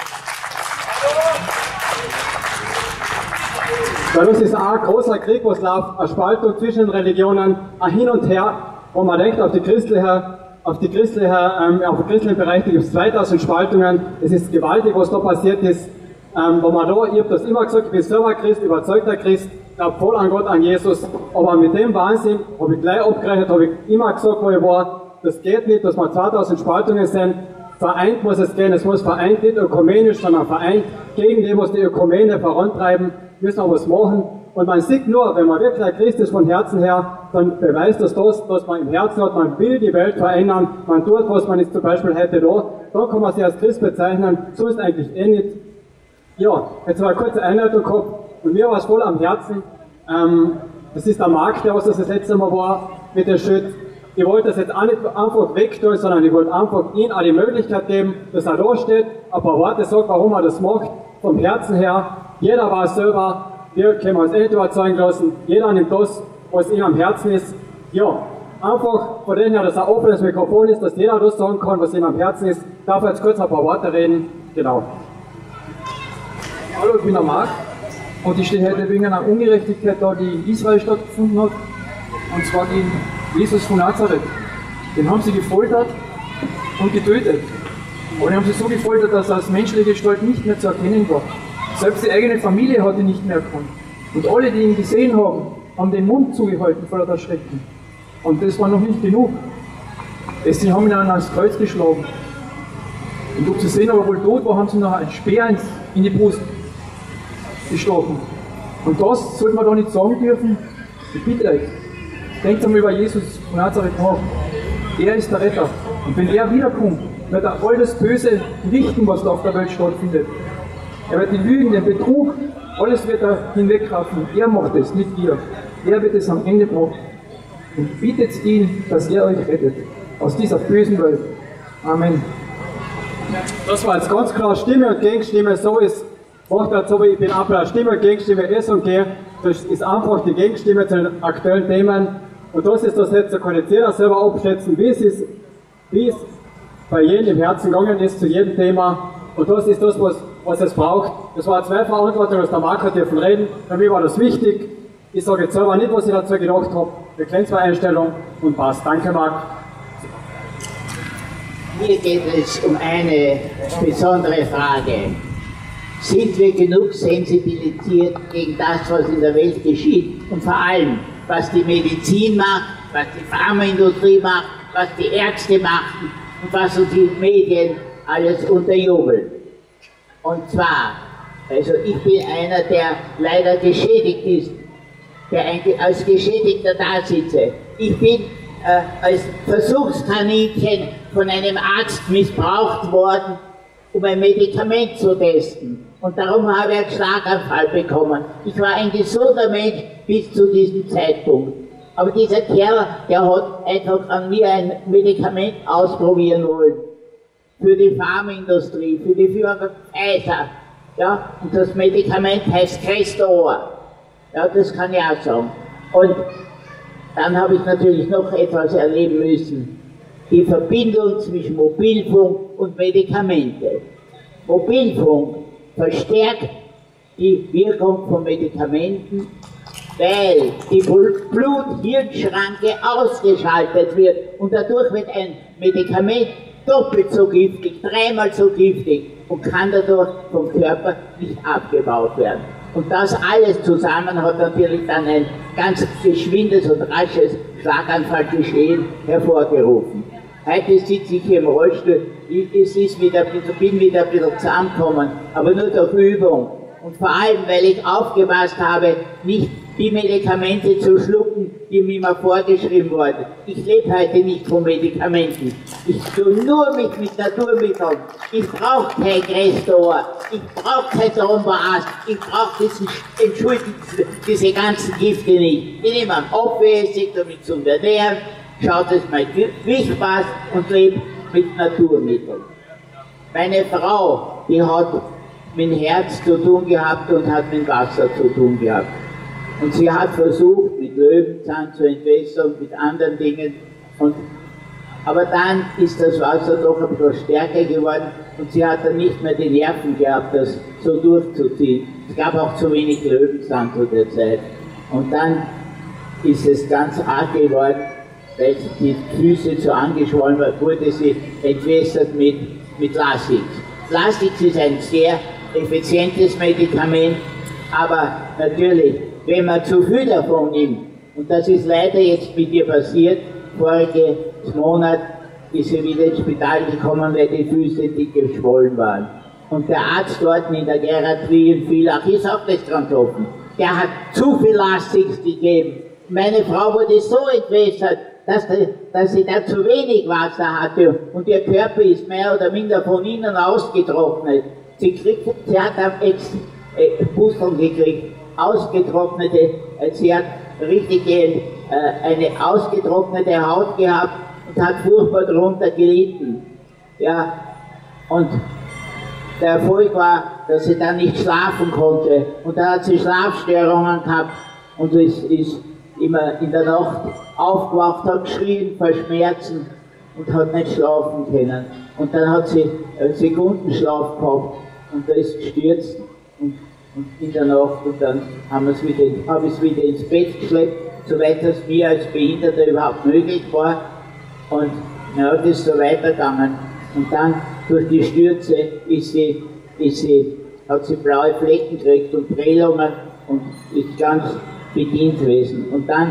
S3: Bei uns ist auch ein großer Krieg, was läuft, eine Spaltung zwischen den Religionen, ein Hin und Her, wo man denkt, auf die christliche, auf die christliche, ähm, auf den christlichen Bereich gibt es zweitausend Spaltungen. Es ist gewaltig, was da passiert ist. Ähm, wo man da, ich habe das immer gesagt, ich bin selber Christ, überzeugter Christ, glaube voll an Gott, an Jesus, aber mit dem Wahnsinn habe ich gleich abgerechnet, habe ich immer gesagt, wo ich war, das geht nicht, dass wir zweitausend Spaltungen sind, vereint muss es gehen, es muss vereint nicht ökumenisch, sondern vereint gegen die, was die Ökumene vorantreiben, müssen wir was machen, und man sieht nur, wenn man wirklich ein Christ ist von Herzen her, dann beweist das das, was man im Herzen hat, man will die Welt verändern, man tut was, man ist zum Beispiel heute da, dann kann man sich als Christ bezeichnen, so ist eigentlich eh nicht. Ja, jetzt war eine kurze Einleitung gehabt, und mir war es voll am Herzen. Ähm, das ist der Markt, der was das, das letzte Mal war mit dem Schild. Ich wollte das jetzt auch nicht einfach wegtun, sondern ich wollte einfach ihm auch die Möglichkeit geben, dass er da steht, ein paar Worte sagt, warum er das macht, vom Herzen her. Jeder war selber, wir können uns eh nicht überzeugen lassen, jeder nimmt das, was ihm am Herzen ist. Ja, einfach von dem her, dass ein offenes Mikrofon ist, dass jeder das sagen kann, was ihm am Herzen ist. Ich darf jetzt kurz ein paar Worte reden. Genau.
S8: Hallo, ich bin der Marc. Und ich stehe heute wegen einer Ungerechtigkeit da, die in Israel stattgefunden hat. Und zwar gegen Jesus von Nazareth. Den haben sie gefoltert und getötet. Und die haben sie so gefoltert, dass er als menschliche Gestalt nicht mehr zu erkennen war. Selbst die eigene Familie hat ihn nicht mehr erkannt. Und alle, die ihn gesehen haben, haben den Mund zugehalten vor der Schrecken. Und das war noch nicht genug. Sie haben ihn dann ans Kreuz geschlagen. Und ob sie sehen, aber wohl tot war, haben sie noch einen Speer in die Brust gestochen. Und das sollte man doch nicht sagen dürfen. Ich bitte euch, denkt einmal über Jesus von Nazareth nach. Er ist der Retter. Und wenn er wiederkommt, wird er all das Böse richten, was da auf der Welt stattfindet. Er wird die Lügen, den Betrug, alles wird er hinwegraffen. Er macht es, nicht wir. Er wird es am Ende machen. Und bittet ihn, dass er euch rettet. Aus dieser bösen Welt. Amen.
S3: Das war jetzt ganz klar Stimme und Gegenstimme, so ist. Macht halt so, wie ich bin ab der Stimme, Gegenstimme, S und G. Das ist einfach die Gegenstimme zu den aktuellen Themen. Und das ist das jetzt, da kann jetzt jeder selber abschätzen, wie es ist, wie es bei jedem im Herzen gegangen ist, zu jedem Thema. Und das ist das, was, was es braucht. Das war zwei Verantwortungen, was der Marc hat dürfen reden. Für mich war das wichtig. Ich sage jetzt selber nicht, was ich dazu gedacht habe. Wir kennen zwei Einstellungen und passt. Danke, Marc.
S9: Hier geht es um eine besondere Frage. Sind wir genug sensibilisiert gegen das, was in der Welt geschieht? Und vor allem, was die Medizin macht, was die Pharmaindustrie macht, was die Ärzte machen und was uns die Medien alles unterjubeln. Und zwar, also ich bin einer, der leider geschädigt ist, der als Geschädigter da sitze. Ich bin äh, als Versuchskaninchen von einem Arzt missbraucht worden, um ein Medikament zu testen. Und darum habe ich einen Schlaganfall bekommen. Ich war ein gesunder Mensch bis zu diesem Zeitpunkt. Aber dieser Kerl, der hat einfach an mir ein Medikament ausprobieren wollen. Für die Pharmaindustrie, für die Firma Pfizer. Ja, und das Medikament heißt Crestor. Ja, das kann ich auch sagen. Und dann habe ich natürlich noch etwas erleben müssen. Die Verbindung zwischen Mobilfunk und Medikamente. Mobilfunk verstärkt die Wirkung von Medikamenten, weil die Blut-Hirn-Schranke ausgeschaltet wird und dadurch wird ein Medikament doppelt so giftig, dreimal so giftig und kann dadurch vom Körper nicht abgebaut werden. Und das alles zusammen hat natürlich dann ein ganz geschwindes und rasches Schlaganfallgeschehen hervorgerufen. Heute sitze ich hier im Rollstuhl, es ist wieder, bin wieder ein bisschen zusammengekommen, aber nur durch Übung. Und vor allem, weil ich aufgepasst habe, nicht die Medikamente zu schlucken, die mir immer vorgeschrieben wurden. Ich lebe heute nicht von Medikamenten. Ich tue nur mit, mit Naturmitteln. Ich brauche kein Crestor, ich brauche kein Tromboas, ich brauche diesen, entschuldigen, diese ganzen Gifte nicht. Ich nehme einen Apfelessig, damit zu ernähren, schaut, dass mein Gewicht passt und lebe mit Naturmitteln. Meine Frau, die hat mit dem Herz zu tun gehabt und hat mit Wasser zu tun gehabt. Und sie hat versucht, mit Löwenzahn zu entwässern, mit anderen Dingen. Und, aber dann ist das Wasser doch ein bisschen stärker geworden und sie hat dann nicht mehr die Nerven gehabt, das so durchzuziehen. Es gab auch zu wenig Löwenzahn zu der Zeit. Und dann ist es ganz arg geworden, weil die Füße so angeschwollen waren, wurde sie entwässert mit, mit Lasix. Lasix ist ein sehr effizientes Medikament, aber natürlich, wenn man zu viel davon nimmt, und das ist leider jetzt mit ihr passiert, voriges Monat ist sie wieder ins Spital gekommen, weil die Füße dick geschwollen waren. Und der Arzt dort in der Geriatrie in Villach ist auch nicht dran getroffen. Der hat zu viel Lasix gegeben. Meine Frau wurde so entwässert, dass, die, dass sie da zu wenig Wasser hatte und ihr Körper ist mehr oder minder von innen ausgetrocknet. Sie, kriegt, sie hat am Ex äh, Pusteln gekriegt, ausgetrocknete, äh, sie hat richtig äh, eine ausgetrocknete Haut gehabt und hat furchtbar darunter gelitten. Ja, und der Erfolg war, dass sie dann nicht schlafen konnte und da hat sie Schlafstörungen gehabt und ist, ist immer in der Nacht aufgewacht, hat geschrien vor Schmerzen und hat nicht schlafen können. Und dann hat sie einen Sekundenschlaf gehabt und da ist gestürzt und, und in der Nacht und dann haben wir es wieder, habe ich es wieder ins Bett geschleppt, soweit das mir als Behinderter überhaupt möglich war. Und ja, das ist so weitergegangen. Und dann durch die Stürze ist sie, ist sie, hat sie blaue Flecken gekriegt und Prellungen und ist ganz bedient gewesen. Und dann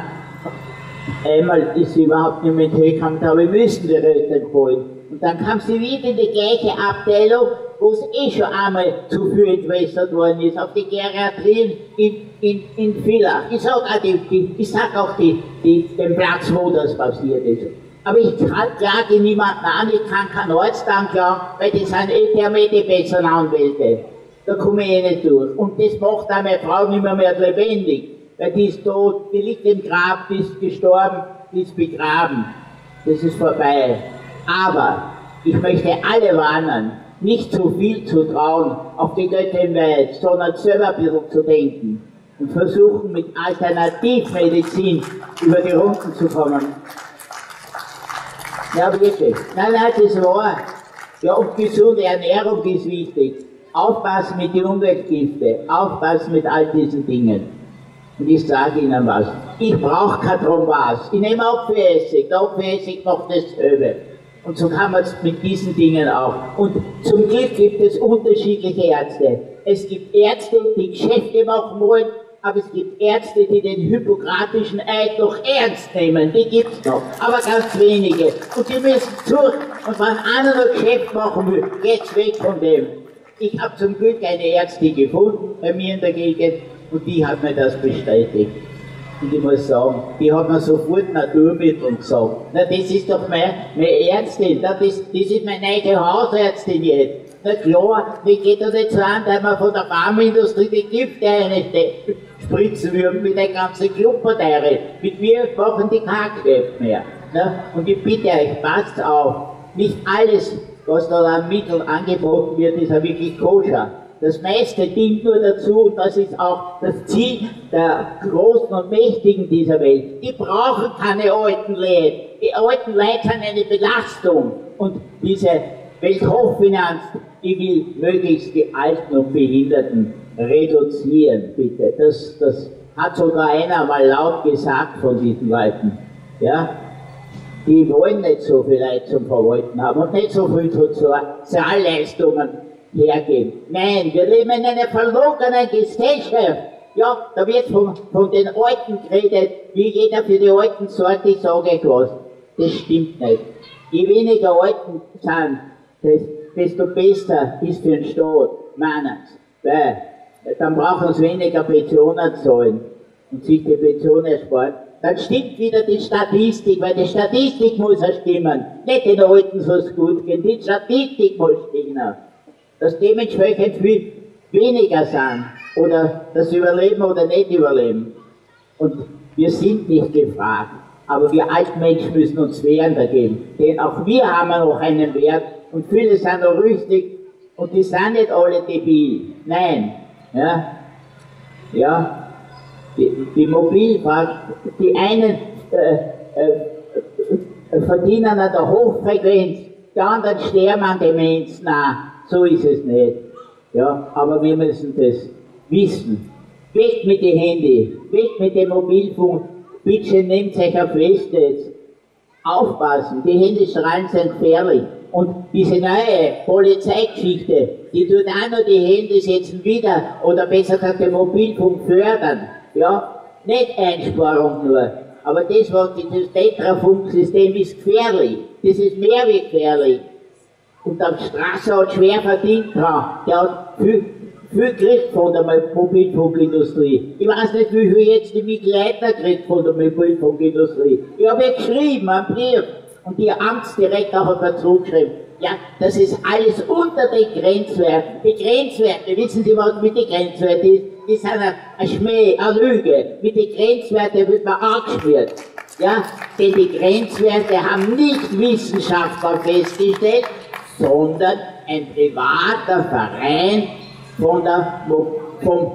S9: einmal ist sie überhaupt nicht mehr hingekommen, da habe ich müssen die Röte holen. Und dann kam sie wieder in die gleiche Abteilung, wo es eh schon einmal zu viel entwässert worden ist, auf die Geriatrien in, in, in Villach. Ich sage auch, die, die, ich sag auch die, die, den Platz, wo das passiert ist. Aber ich klage niemanden an, ich kann keinen Arzt anklagen, weil die sind eh der mit die besseren Anwälte. Da komme ich eh nicht durch. Und das macht auch meine Frau nicht mehr, mehr lebendig. Weil die ist tot, die liegt im Grab, die ist gestorben, die ist begraben. Das ist vorbei. Aber ich möchte alle warnen, nicht zu viel zu trauen auf die Göttin Welt, sondern selber ein bisschen zu denken und versuchen mit Alternativmedizin über die Runden zu kommen. Ja, wirklich. Nein, nein, das war. Ja, und gesunde Ernährung ist wichtig. Aufpassen mit den Umweltgiften, aufpassen mit all diesen Dingen. Und ich sage Ihnen was, ich brauche kein Thrombas, ich nehme Apfelessig, der Apfelessig macht dasselbe. Und so kann man es mit diesen Dingen auch. Und zum Glück gibt es unterschiedliche Ärzte. Es gibt Ärzte, die Geschäfte machen wollen, aber es gibt Ärzte, die den hippokratischen Eid noch ernst nehmen, die gibt es noch, aber ganz wenige. Und die müssen zurück, und wenn einer noch Geschäft machen will, geht's weg von dem. Ich habe zum Glück eine Ärztin gefunden bei mir in der Gegend, und die hat mir das bestätigt. Und ich muss sagen, die hat mir sofort Naturmittel gesagt. Na, das ist doch meine, meine Ärztin, das ist, das ist meine neue Hausärztin jetzt. Na klar, wie geht das jetzt an, dass man von der Pharmaindustrie die Gifte einspritzen würden mit der ganzen Klumperteile. Mit mir machen die kein Geschäft mehr. Na, und ich bitte euch, passt auf, nicht alles, was da an Mitteln angeboten wird, ist ja wirklich koscher. Das meiste dient nur dazu, und das ist auch das Ziel der Großen und Mächtigen dieser Welt. Die brauchen keine alten Leute. Die alten Leute sind eine Belastung. Und diese Welthochfinanz, die will möglichst die Alten und Behinderten reduzieren, bitte. Das, das hat sogar einer mal laut gesagt von diesen Leuten. Ja? Die wollen nicht so viel Leute zum Verwalten haben und nicht so viel Sozialleistungen. hergeben. Nein, wir leben in einer verlogenen Gesellschaft. Ja, da wird von, von den Alten geredet, wie jeder für die Alten sorgt, ich sage euch was. Das stimmt nicht. Je weniger Alten sind, desto besser ist für den Staat, meinen sie. Weil, dann brauchen sie weniger Pensionen zahlen und sich die Pensionen ersparen. Dann stimmt wieder die Statistik, weil die Statistik muss ja stimmen. Nicht den Alten soll es gut gehen, die Statistik muss stimmen. Dass dementsprechend viel weniger sind. Oder das Überleben oder nicht Überleben. Und wir sind nicht gefragt. Aber wir alten Menschen müssen uns wehren dagegen. Denn auch wir haben noch einen Wert. Und viele sind noch richtig. Und die sind nicht alle debil. Nein. Ja. Ja. Die, die Mobilfahrt, die einen äh, äh, verdienen an der Hochfrequenz, die anderen sterben an Demenz. Nein, so ist es nicht. Ja, aber wir müssen das wissen. Weg mit dem Handy, weg mit dem Mobilfunk. Bitte nehmt euch auf fest jetzt. Aufpassen, die Handystrahlen sind gefährlich. Und diese neue Polizeigeschichte, die tut auch noch die Handys jetzt wieder, oder besser gesagt den Mobilfunk fördern. Ja, nicht Einsparung nur, aber das, was das Tetrafunk-System ist gefährlich, das ist mehr wie gefährlich. Und der Strasser hat schwer verdient dran, der hat viel, viel gekriegt von der Mobilfunkindustrie. Ich weiß nicht, wie viel jetzt die Mitleiter kriegt von der Mobilfunkindustrie. Ich habe ja geschrieben, einen Brief, und die Amtsdirektor hat mir zurückgeschrieben, ja, das ist alles unter den Grenzwerten. Die Grenzwerte, wissen Sie, was mit den Grenzwerten ist? Die sind ein, ein Schmäh, eine Lüge. Mit den Grenzwerten wird man angeschmiert. Ja, denn die Grenzwerte haben nicht Wissenschaftler festgestellt, sondern ein privater Verein von der, vom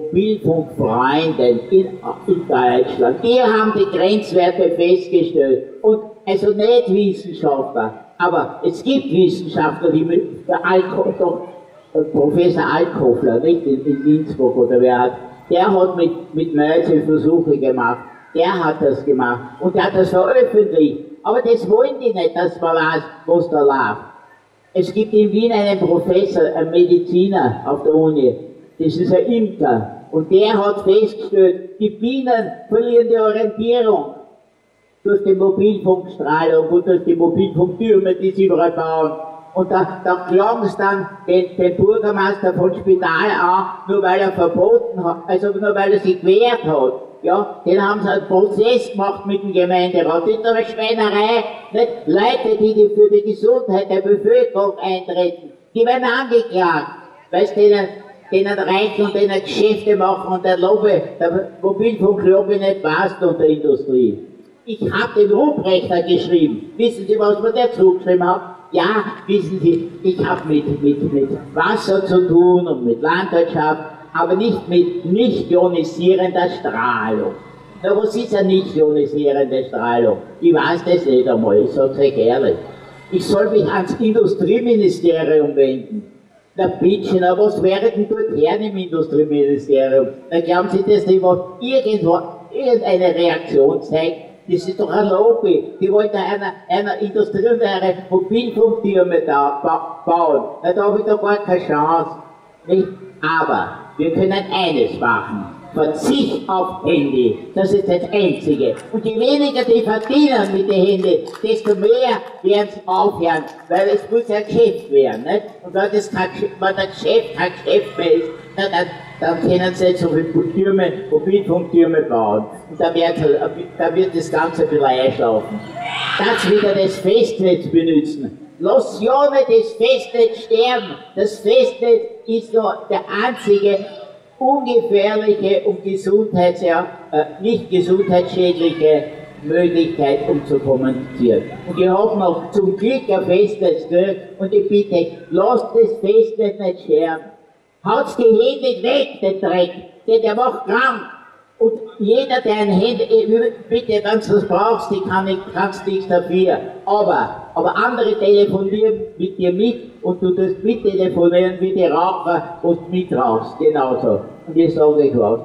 S9: Mobilfunkfreunden in, in Deutschland. Die haben die Grenzwerte festgestellt. Und also nicht Wissenschaftler. Aber es gibt Wissenschaftler, wie der Alko, doch, Professor Altkofler, nicht in, in Innsbruck oder wer hat, der hat mit, mit Mäusen Versuche gemacht. Der hat das gemacht. Und der hat das veröffentlicht. Aber das wollen die nicht, dass man weiß, was da läuft. Es gibt in Wien einen Professor, einen Mediziner auf der Uni. Das ist ein Imker. Und der hat festgestellt, die Bienen verlieren die Orientierung durch die Mobilfunkstrahlung und durch die Mobilfunktürme, die sie überall bauen. Und da, da klagen sie dann den, den Bürgermeister von Spital an, nur weil er verboten hat, also nur weil er sich gewehrt hat. Ja, den haben sie einen Prozess gemacht mit dem Gemeinderat. Das ist doch eine Schweinerei. Nicht? Leute, die, die für die Gesundheit der Bevölkerung eintreten, die werden angeklagt, weil es denen, denen reichen und denen Geschäfte machen und der Lobby, der Mobilfunklobby nicht passt und der Industrie. Ich habe den Ruprechter geschrieben. Wissen Sie, was mir der zugeschrieben hat? Ja, wissen Sie, ich habe mit, mit, mit Wasser zu tun und mit Landwirtschaft, aber nicht mit nicht ionisierender Strahlung. Na, was ist eine nicht ionisierende Strahlung? Ich weiß das nicht einmal, ich sage es euch ehrlich. Ich soll mich ans Industrieministerium wenden. Na bitte, na was wäre denn dort her im Industrieministerium? Na glauben Sie, dass die was irgendwo, irgendeine Reaktion zeigt? Das ist doch ein Lobby. Die wollten einer, einer Industrie und eine Mobilfunktürme da ba bauen. Na, da habe ich doch gar keine Chance. Nicht? Aber wir können eines machen. Verzicht auf Handy. Das ist das Einzige. Und je weniger die verdienen mit den Handy, desto mehr werden sie aufhören. Weil es muss ja ein Geschäft werden. Nicht? Und wenn das, kein, wenn das Geschäft kein Geschäft mehr ist, na, dann, dann können sie nicht so viele Türme, Mobilfunktürme bauen. Und da wird, da wird das Ganze ein bisschen einschlafen. Das wieder das Festnetz benutzen. Lass ja nicht das Festnetz sterben. Das Festnetz ist nur der einzige ungefährliche und gesundheits ja, äh, nicht gesundheitsschädliche Möglichkeit, um zu kommunizieren. Und ich habe noch zum Glück ein Festnetz gekriegt und ich bitte, lasst das Festnetz nicht sterben. Haut's die Hände weg, den Dreck, denn der macht krank. Und jeder, der ein Handy, bitte, wenn du das brauchst, ich kann nicht, kannst nichts dafür. Aber, aber andere telefonieren mit dir mit und du tust mittelefonieren wie die Raucher und mit raus. Genauso. Und ich sage euch was.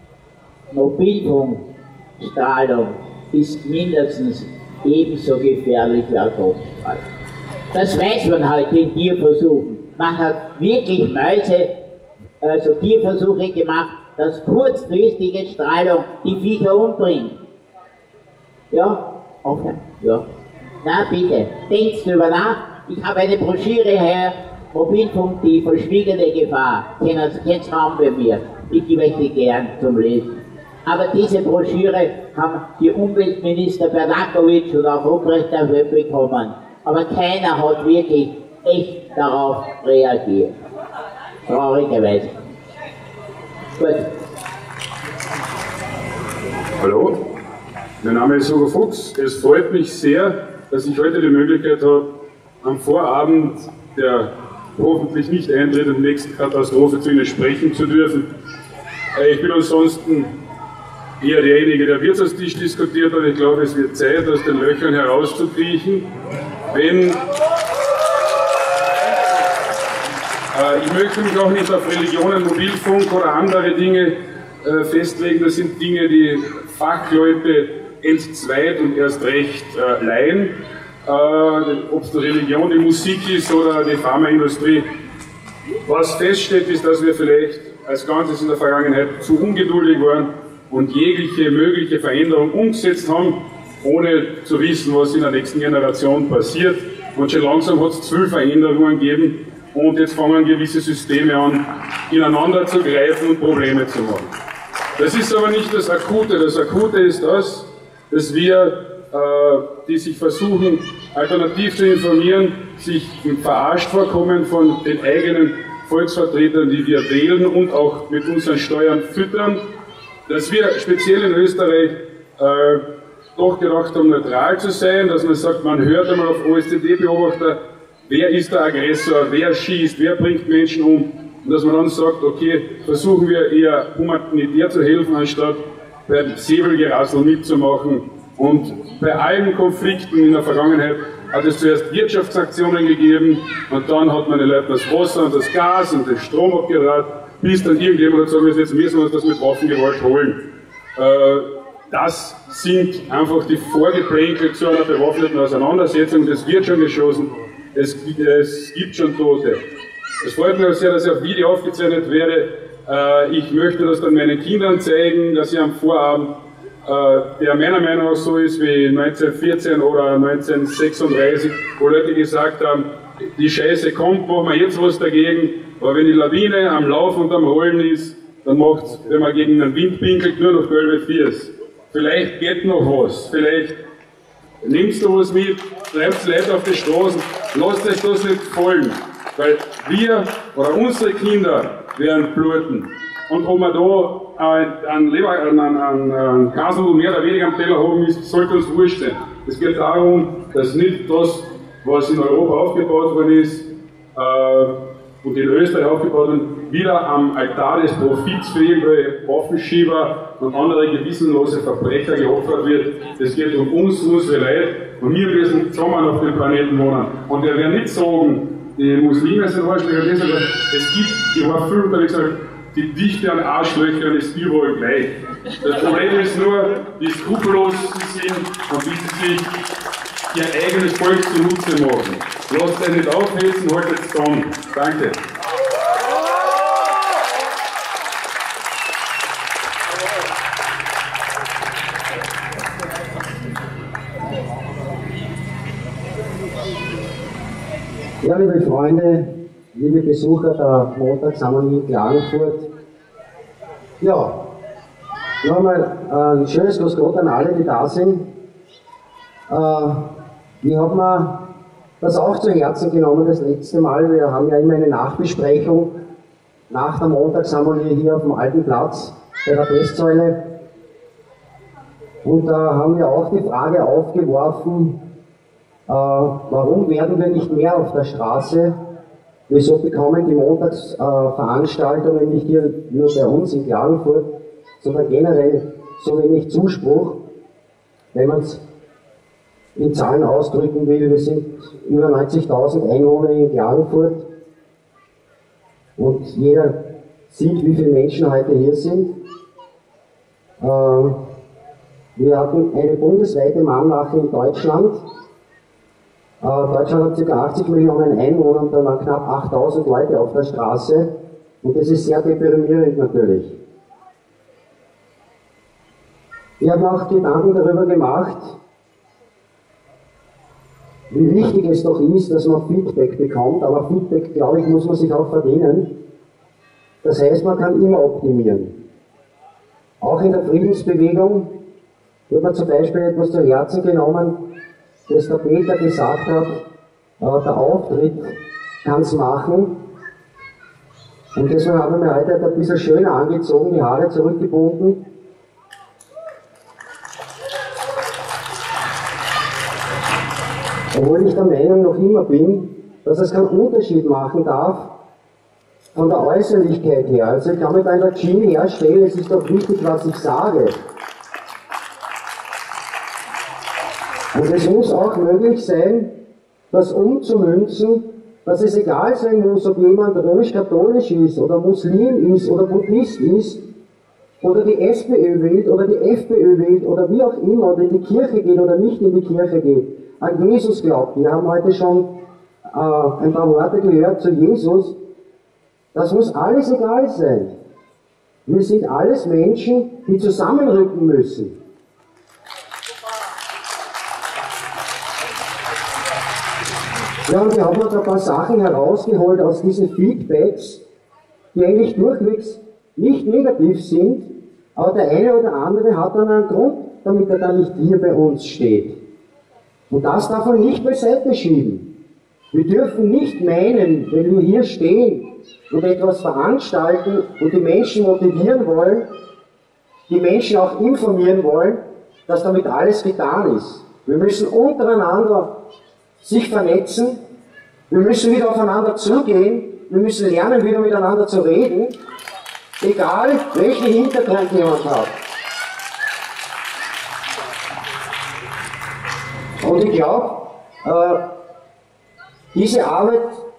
S9: Mobilfunkstrahlung ist mindestens ebenso gefährlich wie Atomkraft. Das weiß man halt in Tierversuchen. man hat wirklich Mäuse, also Tierversuche gemacht, dass kurzfristige Strahlung die Viecher umbringt. Ja? Okay. Ja. Na bitte, denkt drüber nach. Ich habe eine Broschüre her, Mobilfunk, die verschwiegene Gefahr. Kennen Sie haben bei mir. Ich gebe euch die gern zum Lesen. Aber diese Broschüre haben die Umweltminister Bernakovic und auch Ruprecht dafür bekommen. Aber keiner hat wirklich echt darauf reagiert. Traurigerweise. Gut.
S10: Hallo, mein Name ist Hugo Fuchs. Es freut mich sehr, dass ich heute die Möglichkeit habe, am Vorabend der hoffentlich nicht eintretenden nächsten Katastrophe zu Ihnen sprechen zu dürfen. Ich bin ansonsten eher derjenige, der Wirtshaustisch diskutiert hat. Ich glaube, es wird Zeit, aus den Löchern herauszukriechen. Wenn, äh, ich möchte mich auch nicht auf Religionen, Mobilfunk oder andere Dinge äh, festlegen. Das sind Dinge, die Fachleute entzweit und erst recht äh, leihen. Äh, ob es die Religion, die Musik ist oder die Pharmaindustrie. Was feststeht, ist, dass wir vielleicht als Ganzes in der Vergangenheit zu ungeduldig waren und jegliche mögliche Veränderung umgesetzt haben, ohne zu wissen, was in der nächsten Generation passiert. Und schon langsam hat es zu viele Veränderungen gegeben und jetzt fangen gewisse Systeme an, ineinander zu greifen und Probleme zu machen. Das ist aber nicht das Akute. Das Akute ist das, dass wir, äh, die sich versuchen, alternativ zu informieren, sich verarscht vorkommen von den eigenen Volksvertretern, die wir wählen und auch mit unseren Steuern füttern, dass wir speziell in Österreich äh, doch gedacht haben, neutral zu sein, dass man sagt, man hört einmal auf O S Z D-Beobachter, wer ist der Aggressor, wer schießt, wer bringt Menschen um, und dass man dann sagt, okay, versuchen wir eher humanitär zu helfen, anstatt beim Säbelgerassel mitzumachen. Und bei allen Konflikten in der Vergangenheit hat es zuerst Wirtschaftsaktionen gegeben und dann hat man den Leuten das Wasser und das Gas und den Strom abgedraht, bis dann irgendjemand hat gesagt, jetzt müssen wir uns das mit Waffengewalt holen. Das sind einfach die Vorgeplänkel zu einer bewaffneten Auseinandersetzung. Das wird schon geschossen, es, es gibt schon Tote. Es freut mich auch sehr, dass ich auf Video aufgezeichnet werde. Ich möchte das dann meinen Kindern zeigen, dass ich am Vorabend, der meiner Meinung nach so ist wie neunzehnhundertvierzehn oder neunzehnhundertsechsunddreißig, wo Leute gesagt haben, die Scheiße kommt, machen wir jetzt was dagegen, aber wenn die Lawine am Laufen und am Rollen ist, dann macht es, wenn man gegen den Wind pinkelt, nur noch gelbe Viers. Vielleicht geht noch was, vielleicht nimmst du was mit, treibst Leute auf die Straßen, lasst euch das nicht fallen, weil wir oder unsere Kinder werden bluten. Und ob wir da einen, einen, einen, einen Kasel mehr oder weniger am Teller haben, ist, sollte uns wurscht sein. Es geht darum, dass nicht das, was in Europa aufgebaut worden ist äh, und in Österreich aufgebaut wird, wieder am Altar des Profits für irgendwelche Waffenschieber und andere gewissenlose Verbrecher geopfert wird. Es geht um uns, unsere Leute, und wir müssen zusammen auf dem Planeten wohnen. Und wir werden nicht sagen, die Muslime sind Arschlöcher, es gibt, ich war früher unterwegs, die Dichte an Arschlöchern ist überall gleich. Das Problem ist nur, wie skrupellos sie sind und wie sie sich ihr eigenes Volk zunutze machen. Lasst euch nicht aufhetzen, haltet es zusammen. Danke.
S11: Ja, liebe Freunde, liebe Besucher der Montagsharmonie in Klagenfurt. Ja, nochmal ein schönes Grüß Gott an alle, die da sind. Äh, ich habe mir das auch zu Herzen genommen das letzte Mal. Wir haben ja immer eine Nachbesprechung nach der Montagsharmonie hier auf dem Alten Platz bei der Festsäule. Und da haben wir auch die Frage aufgeworfen, äh, warum werden wir nicht mehr auf der Straße? Wieso bekommen die Montagsveranstaltungen äh, nicht hier nur bei uns in Klagenfurt, sondern generell so wenig Zuspruch, wenn man es in Zahlen ausdrücken will. Wir sind über neunzigtausend Einwohner in Klagenfurt und jeder sieht, wie viele Menschen heute hier sind. Äh, wir hatten eine bundesweite Mahnwache in Deutschland Äh, Deutschland hat ca. achtzig Millionen Einwohner und da waren knapp achttausend Leute auf der Straße und das ist sehr deprimierend natürlich. Ich habe mir auch Gedanken darüber gemacht, wie wichtig es doch ist, dass man Feedback bekommt, aber Feedback, glaube ich, muss man sich auch verdienen. Das heißt, man kann immer optimieren. Auch in der Friedensbewegung wird man zum Beispiel etwas zu Herzen genommen, das der Peter gesagt hat, äh, der Auftritt kann es machen. Und deswegen habe ich mir heute ein bisschen schöner angezogen, die Haare zurückgebunden. Obwohl ich der Meinung noch immer bin, dass es keinen Unterschied machen darf von der Äußerlichkeit her. Also ich kann mit einer Jeans herstellen, es ist doch wichtig, was ich sage. Und es muss auch möglich sein, das umzumünzen, dass es egal sein muss, ob jemand römisch-katholisch ist oder Muslim ist oder Buddhist ist oder die SPÖ wählt oder die FPÖ wählt oder wie auch immer oder in die Kirche geht oder nicht in die Kirche geht, an Jesus glaubt. Wir haben heute schon äh, ein paar Worte gehört zu Jesus. Das muss alles egal sein. Wir sind alles Menschen, die zusammenrücken müssen. Ja, und wir haben noch ein paar Sachen herausgeholt aus diesen Feedbacks, die eigentlich durchwegs nicht negativ sind, aber der eine oder andere hat dann einen Grund, damit er dann nicht hier bei uns steht. Und das darf man nicht beiseite schieben. Wir dürfen nicht meinen, wenn wir hier stehen und etwas veranstalten und die Menschen motivieren wollen, die Menschen auch informieren wollen, dass damit alles getan ist. Wir müssen untereinander sich vernetzen, wir müssen wieder aufeinander zugehen, wir müssen lernen, wieder miteinander zu reden, egal welchen Hintergrund jemand hat. Und ich glaube, äh, diese Arbeit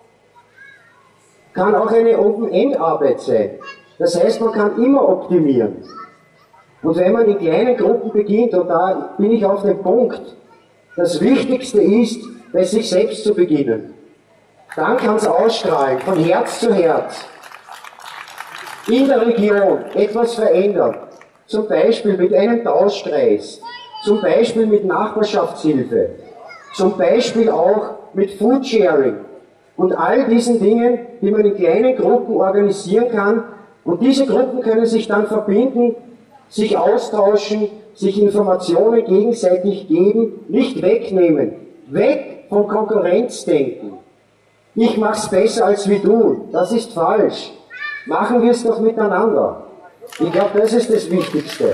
S11: kann auch eine Open-End-Arbeit sein. Das heißt, man kann immer optimieren. Und wenn man in kleinen Gruppen beginnt, und da bin ich auf dem Punkt, das Wichtigste ist, bei sich selbst zu beginnen. Dann kann es ausstrahlen, von Herz zu Herz. In der Region etwas verändern. Zum Beispiel mit einem Tauschkreis. Zum Beispiel mit Nachbarschaftshilfe. Zum Beispiel auch mit Foodsharing. Und all diesen Dingen, die man in kleinen Gruppen organisieren kann. Und diese Gruppen können sich dann verbinden, sich austauschen, sich Informationen gegenseitig geben, nicht wegnehmen. Weg vom Konkurrenzdenken. Ich mach's besser als wie du. Das ist falsch. Machen wir es doch miteinander. Ich glaube, das ist das Wichtigste.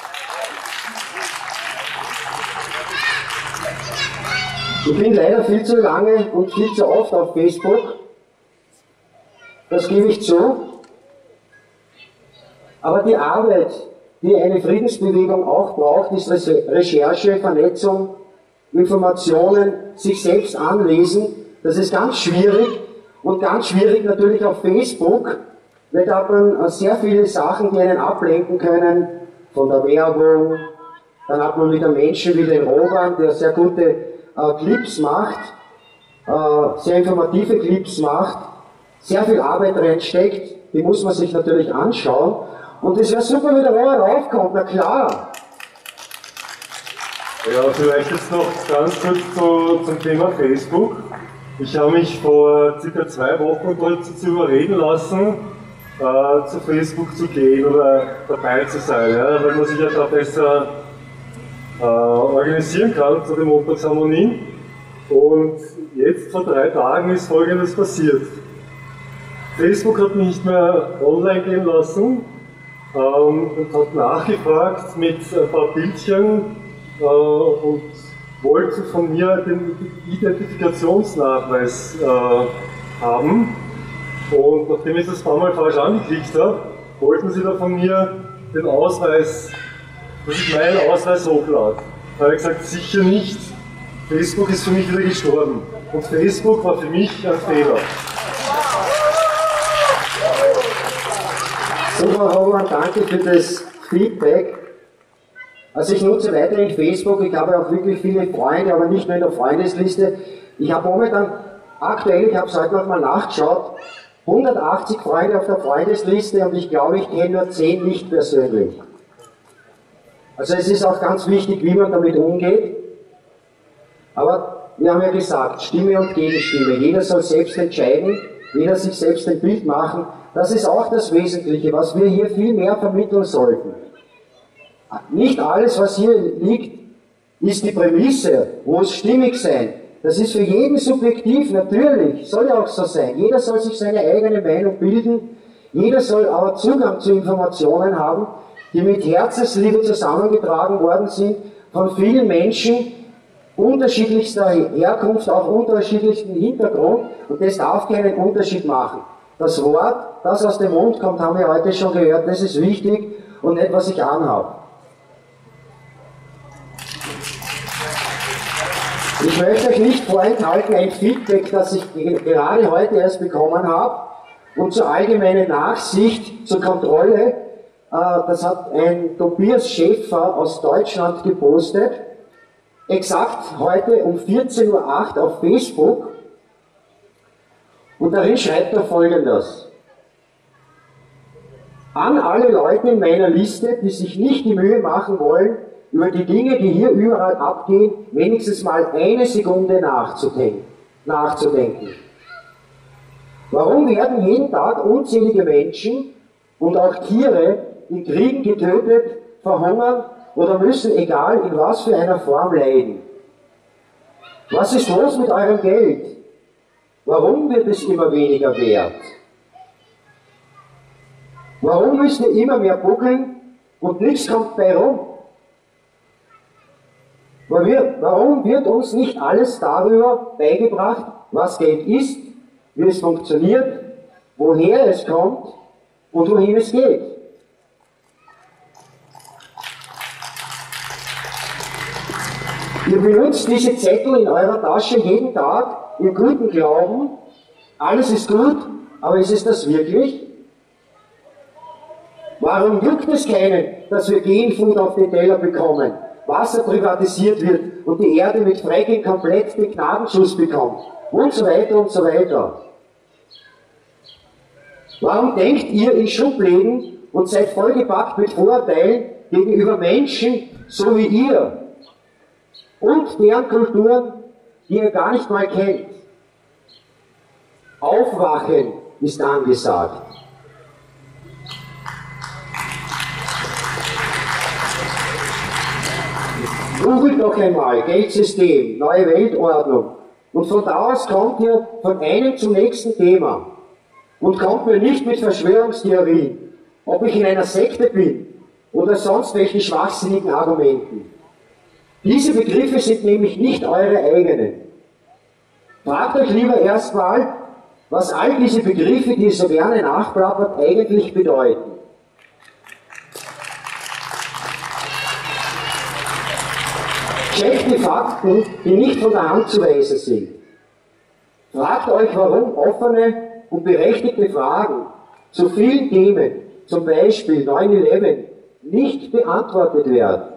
S11: Ich bin leider viel zu lange und viel zu oft auf Facebook. Das gebe ich zu. Aber die Arbeit, die eine Friedensbewegung auch braucht, ist Recherche, Vernetzung, Informationen, sich selbst anlesen. Das ist ganz schwierig und ganz schwierig natürlich auf Facebook, weil da hat man sehr viele Sachen, die einen ablenken können von der Werbung. Dann hat man wieder Menschen wie den Robert, der sehr gute äh, Clips macht, äh, sehr informative Clips macht, sehr viel Arbeit reinsteckt, die muss man sich natürlich anschauen. Und es wäre super, wenn der Robert raufkommt, na klar.
S4: Ja, vielleicht jetzt noch ganz kurz zu, zum Thema Facebook. Ich habe mich vor circa zwei Wochen dazu überreden lassen, äh, zu Facebook zu gehen oder dabei zu sein, ja, weil man sich ja da besser äh, organisieren kann zu den Montagsharmonien. Und jetzt vor drei Tagen ist Folgendes passiert. Facebook hat mich nicht mehr online gehen lassen ähm, und hat nachgefragt mit ein paar Bildchen äh, und wollte von mir den Identifikationsnachweis äh, haben. Und nachdem ich das ein paar Mal falsch angeklickt habe, wollten sie da von mir den Ausweis, dass ich meinen Ausweis hochlade. Da habe ich gesagt, sicher nicht. Facebook ist für mich wieder gestorben. Und Facebook war für mich ein Fehler.
S11: Super, Roman, danke für das Feedback. Also ich nutze weiterhin Facebook, ich habe auch wirklich viele Freunde, aber nicht nur in der Freundesliste. Ich habe momentan, aktuell, ich habe es heute noch mal nachgeschaut, hundertachtzig Freunde auf der Freundesliste und ich glaube, ich kenne nur zehn nicht persönlich. Also es ist auch ganz wichtig, wie man damit umgeht. Aber wir haben ja gesagt, Stimme und Gegenstimme. Jeder soll selbst entscheiden, jeder sich selbst ein Bild machen. Das ist auch das Wesentliche, was wir hier viel mehr vermitteln sollten. Nicht alles, was hier liegt, ist die Prämisse, muss stimmig sein. Das ist für jeden subjektiv, natürlich, soll ja auch so sein. Jeder soll sich seine eigene Meinung bilden, jeder soll aber Zugang zu Informationen haben, die mit Herzensliebe zusammengetragen worden sind von vielen Menschen, unterschiedlichster Herkunft, auch unterschiedlichsten Hintergrund, und das darf keinen Unterschied machen. Das Wort, das aus dem Mund kommt, haben wir heute schon gehört, das ist wichtig und nicht, was ich anhabe. Ich möchte euch nicht vorenthalten, ein Feedback, das ich gerade heute erst bekommen habe, und zur allgemeinen Nachsicht, zur Kontrolle, das hat ein Tobias Schäfer aus Deutschland gepostet, exakt heute um vierzehn Uhr acht auf Facebook, und darin schreibt er Folgendes: An alle Leute in meiner Liste, die sich nicht die Mühe machen wollen, über die Dinge, die hier überall abgehen, wenigstens mal eine Sekunde nachzudenken. nachzudenken. Warum werden jeden Tag unzählige Menschen und auch Tiere in Kriegen getötet, verhungern oder müssen, egal in was für einer Form, leiden? Was ist los mit eurem Geld? Warum wird es immer weniger wert? Warum müsst ihr immer mehr buckeln und nichts kommt bei rum? Warum wird uns nicht alles darüber beigebracht, was Geld ist, wie es funktioniert, woher es kommt und wohin es geht? Ihr benutzt diese Zettel in eurer Tasche jeden Tag im guten Glauben, alles ist gut, aber ist es das wirklich? Warum juckt es keinen, dass wir Genfood auf den Teller bekommen, Wasser privatisiert wird und die Erde mit Fracking komplett den Gnadenschuss bekommt und so weiter und so weiter? Warum denkt ihr in Schubläden und seid vollgepackt mit Vorurteilen gegenüber Menschen so wie ihr und deren Kulturen, die ihr gar nicht mal kennt? Aufwachen ist angesagt. Googelt noch einmal Geldsystem, neue Weltordnung, und von da aus kommt ihr von einem zum nächsten Thema und kommt mir nicht mit Verschwörungstheorien, ob ich in einer Sekte bin oder sonst welchen schwachsinnigen Argumenten. Diese Begriffe sind nämlich nicht eure eigenen. Fragt euch lieber erstmal, was all diese Begriffe, die ihr so gerne nachplappert, eigentlich bedeuten. Checkt die Fakten, die nicht von der Hand zu weisen sind. Fragt euch, warum offene und berechtigte Fragen zu vielen Themen, zum Beispiel neun elf, nicht beantwortet werden.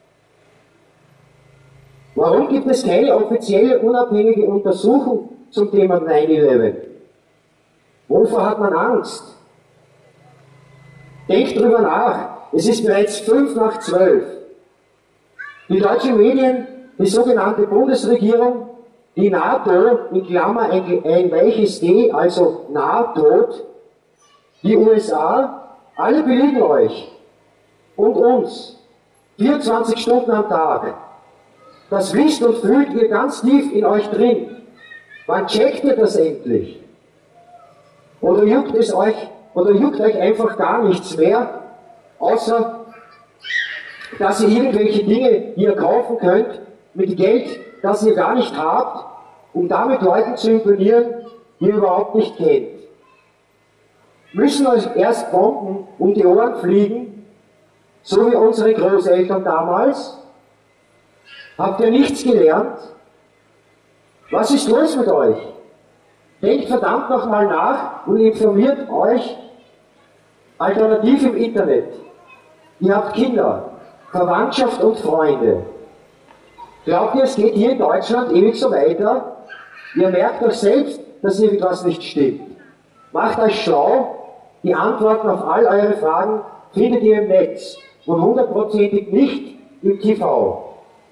S11: Warum gibt es keine offizielle, unabhängige Untersuchung zum Thema neun elf? Wovor hat man Angst? Denkt drüber nach, es ist bereits fünf nach zwölf. Die deutschen Medien, die sogenannte Bundesregierung, die NATO, in Klammer ein, ein weiches D, also Nahtod, die U S A, alle belügen euch und uns, vierundzwanzig Stunden am Tag. Das wisst und fühlt ihr ganz tief in euch drin. Wann checkt ihr das endlich? Oder juckt es euch, oder juckt euch einfach gar nichts mehr, außer dass ihr irgendwelche Dinge, die ihr kaufen könnt, mit Geld, das ihr gar nicht habt, um damit Leuten zu imponieren, die ihr überhaupt nicht kennt. Müssen euch erst Bomben um die Ohren fliegen, so wie unsere Großeltern damals? Habt ihr nichts gelernt? Was ist los mit euch? Denkt verdammt nochmal nach und informiert euch alternativ im Internet. Ihr habt Kinder. Verwandtschaft und Freunde. Glaubt ihr, es geht hier in Deutschland ewig so weiter? Ihr merkt doch selbst, dass irgendwas nicht stimmt. Macht euch schlau, die Antworten auf all eure Fragen findet ihr im Netz und hundertprozentig nicht im T V.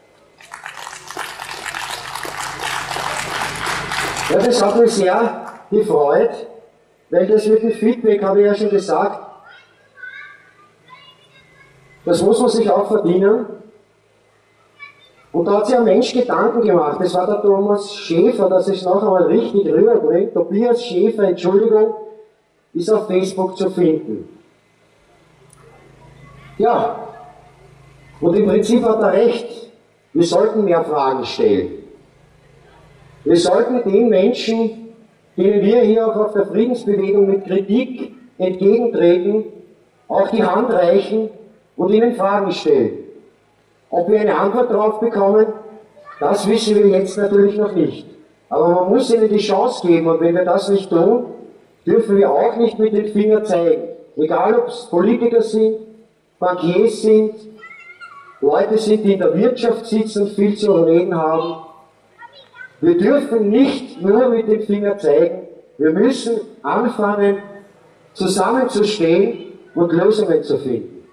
S11: Ja, das hat mich sehr gefreut, weil das mit dem Feedback, habe ich ja schon gesagt, das muss man sich auch verdienen. Und da hat sich ein Mensch Gedanken gemacht, das war der Thomas Schäfer, dass ich es noch einmal richtig rüberbringe. Tobias Schäfer, Entschuldigung, ist auf Facebook zu finden. Ja, und im Prinzip hat er recht, wir sollten mehr Fragen stellen. Wir sollten den Menschen, denen wir hier auch auf der Friedensbewegung mit Kritik entgegentreten, auch die Hand reichen und ihnen Fragen stellen. Ob wir eine Antwort darauf bekommen, das wissen wir jetzt natürlich noch nicht. Aber man muss ihnen die Chance geben, und wenn wir das nicht tun, dürfen wir auch nicht mit den Fingern zeigen. Egal ob es Politiker sind, Bankiers sind, Leute sind, die in der Wirtschaft sitzen und viel zu reden haben. Wir dürfen nicht nur mit den Fingern zeigen, wir müssen anfangen, zusammenzustehen und Lösungen zu finden.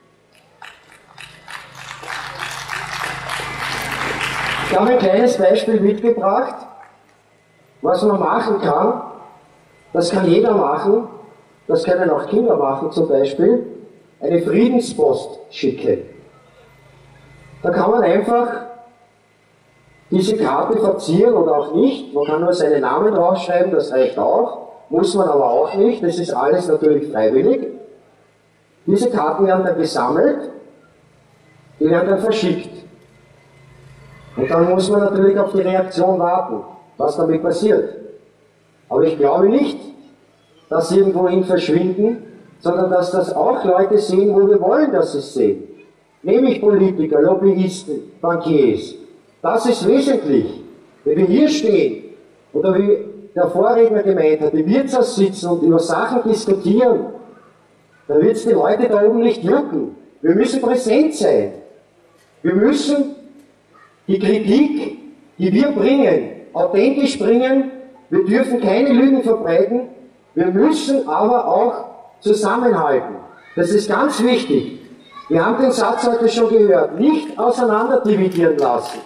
S11: Ich habe ein kleines Beispiel mitgebracht, was man machen kann. Das kann jeder machen, das können auch Kinder machen zum Beispiel, eine Friedenspost schicken. Da kann man einfach diese Karte verzieren oder auch nicht. Man kann nur seinen Namen draufschreiben, das reicht auch. Muss man aber auch nicht, das ist alles natürlich freiwillig. Diese Karten werden dann gesammelt, die werden dann verschickt. Und dann muss man natürlich auf die Reaktion warten, was damit passiert. Aber ich glaube nicht, dass sie irgendwohin verschwinden, sondern dass das auch Leute sehen, wo wir wollen, dass sie es sehen. Nämlich Politiker, Lobbyisten, Bankiers. Das ist wesentlich. Wenn wir hier stehen, oder wie der Vorredner gemeint hat, im Wirtshaus sitzen und über Sachen diskutieren, dann wird es die Leute da oben nicht jucken. Wir müssen präsent sein. Wir müssen die Kritik, die wir bringen, authentisch bringen. Wir dürfen keine Lügen verbreiten. Wir müssen aber auch zusammenhalten. Das ist ganz wichtig. Wir haben den Satz heute schon gehört. Nicht auseinander dividieren lassen.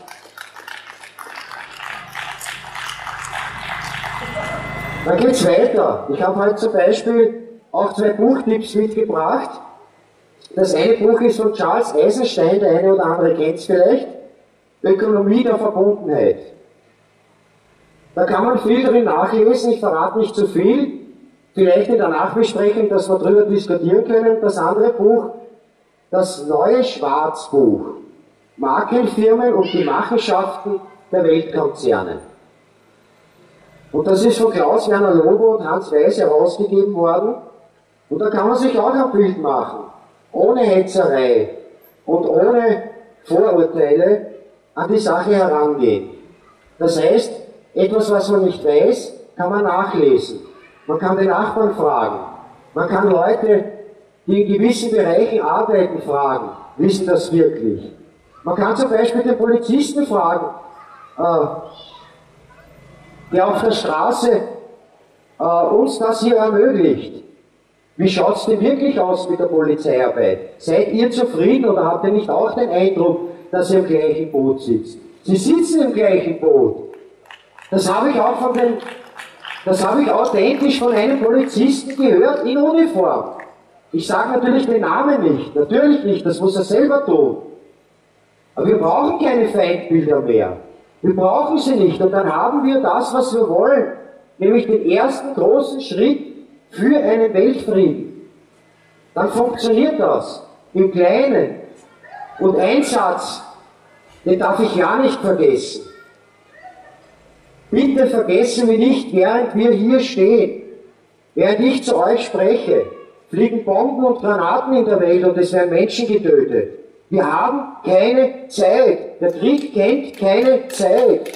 S11: Dann geht es weiter. Ich habe heute zum Beispiel auch zwei Buchtipps mitgebracht. Das eine Buch ist von Charles Eisenstein, der eine oder andere kennt es vielleicht, Ökonomie der Verbundenheit. Da kann man viel drin nachlesen, ich verrate nicht zu viel, vielleicht in der Nachbesprechung, dass wir darüber diskutieren können. Das andere Buch, das neue Schwarzbuch, Markenfirmen und die Machenschaften der Weltkonzerne. Und das ist von Klaus Werner Lobo und Hans Weiß herausgegeben worden. Und da kann man sich auch ein Bild machen, ohne Hetzerei und ohne Vorurteile an die Sache herangehen. Das heißt, etwas, was man nicht weiß, kann man nachlesen. Man kann den Nachbarn fragen. Man kann Leute, die in gewissen Bereichen arbeiten, fragen. Wissen das wirklich? Man kann zum Beispiel den Polizisten fragen, äh, der auf der Straße äh, uns das hier ermöglicht. Wie schaut es denn wirklich aus mit der Polizeiarbeit? Seid ihr zufrieden oder habt ihr nicht auch den Eindruck, dass ihr im gleichen Boot sitzt? Sie sitzen im gleichen Boot. Das habe ich auch von den, das habe ich authentisch von einem Polizisten gehört in Uniform. Ich sage natürlich den Namen nicht, natürlich nicht, das muss er selber tun. Aber wir brauchen keine Feindbilder mehr. Wir brauchen sie nicht und dann haben wir das, was wir wollen, nämlich den ersten großen Schritt für einen Weltfrieden. Dann funktioniert das im Kleinen. Und ein Satz, den darf ich ja nicht vergessen. Bitte vergessen wir nicht, während wir hier stehen, während ich zu euch spreche, fliegen Bomben und Granaten in der Welt und es werden Menschen getötet. Wir haben keine Zeit. Der Krieg kennt keine Zeit.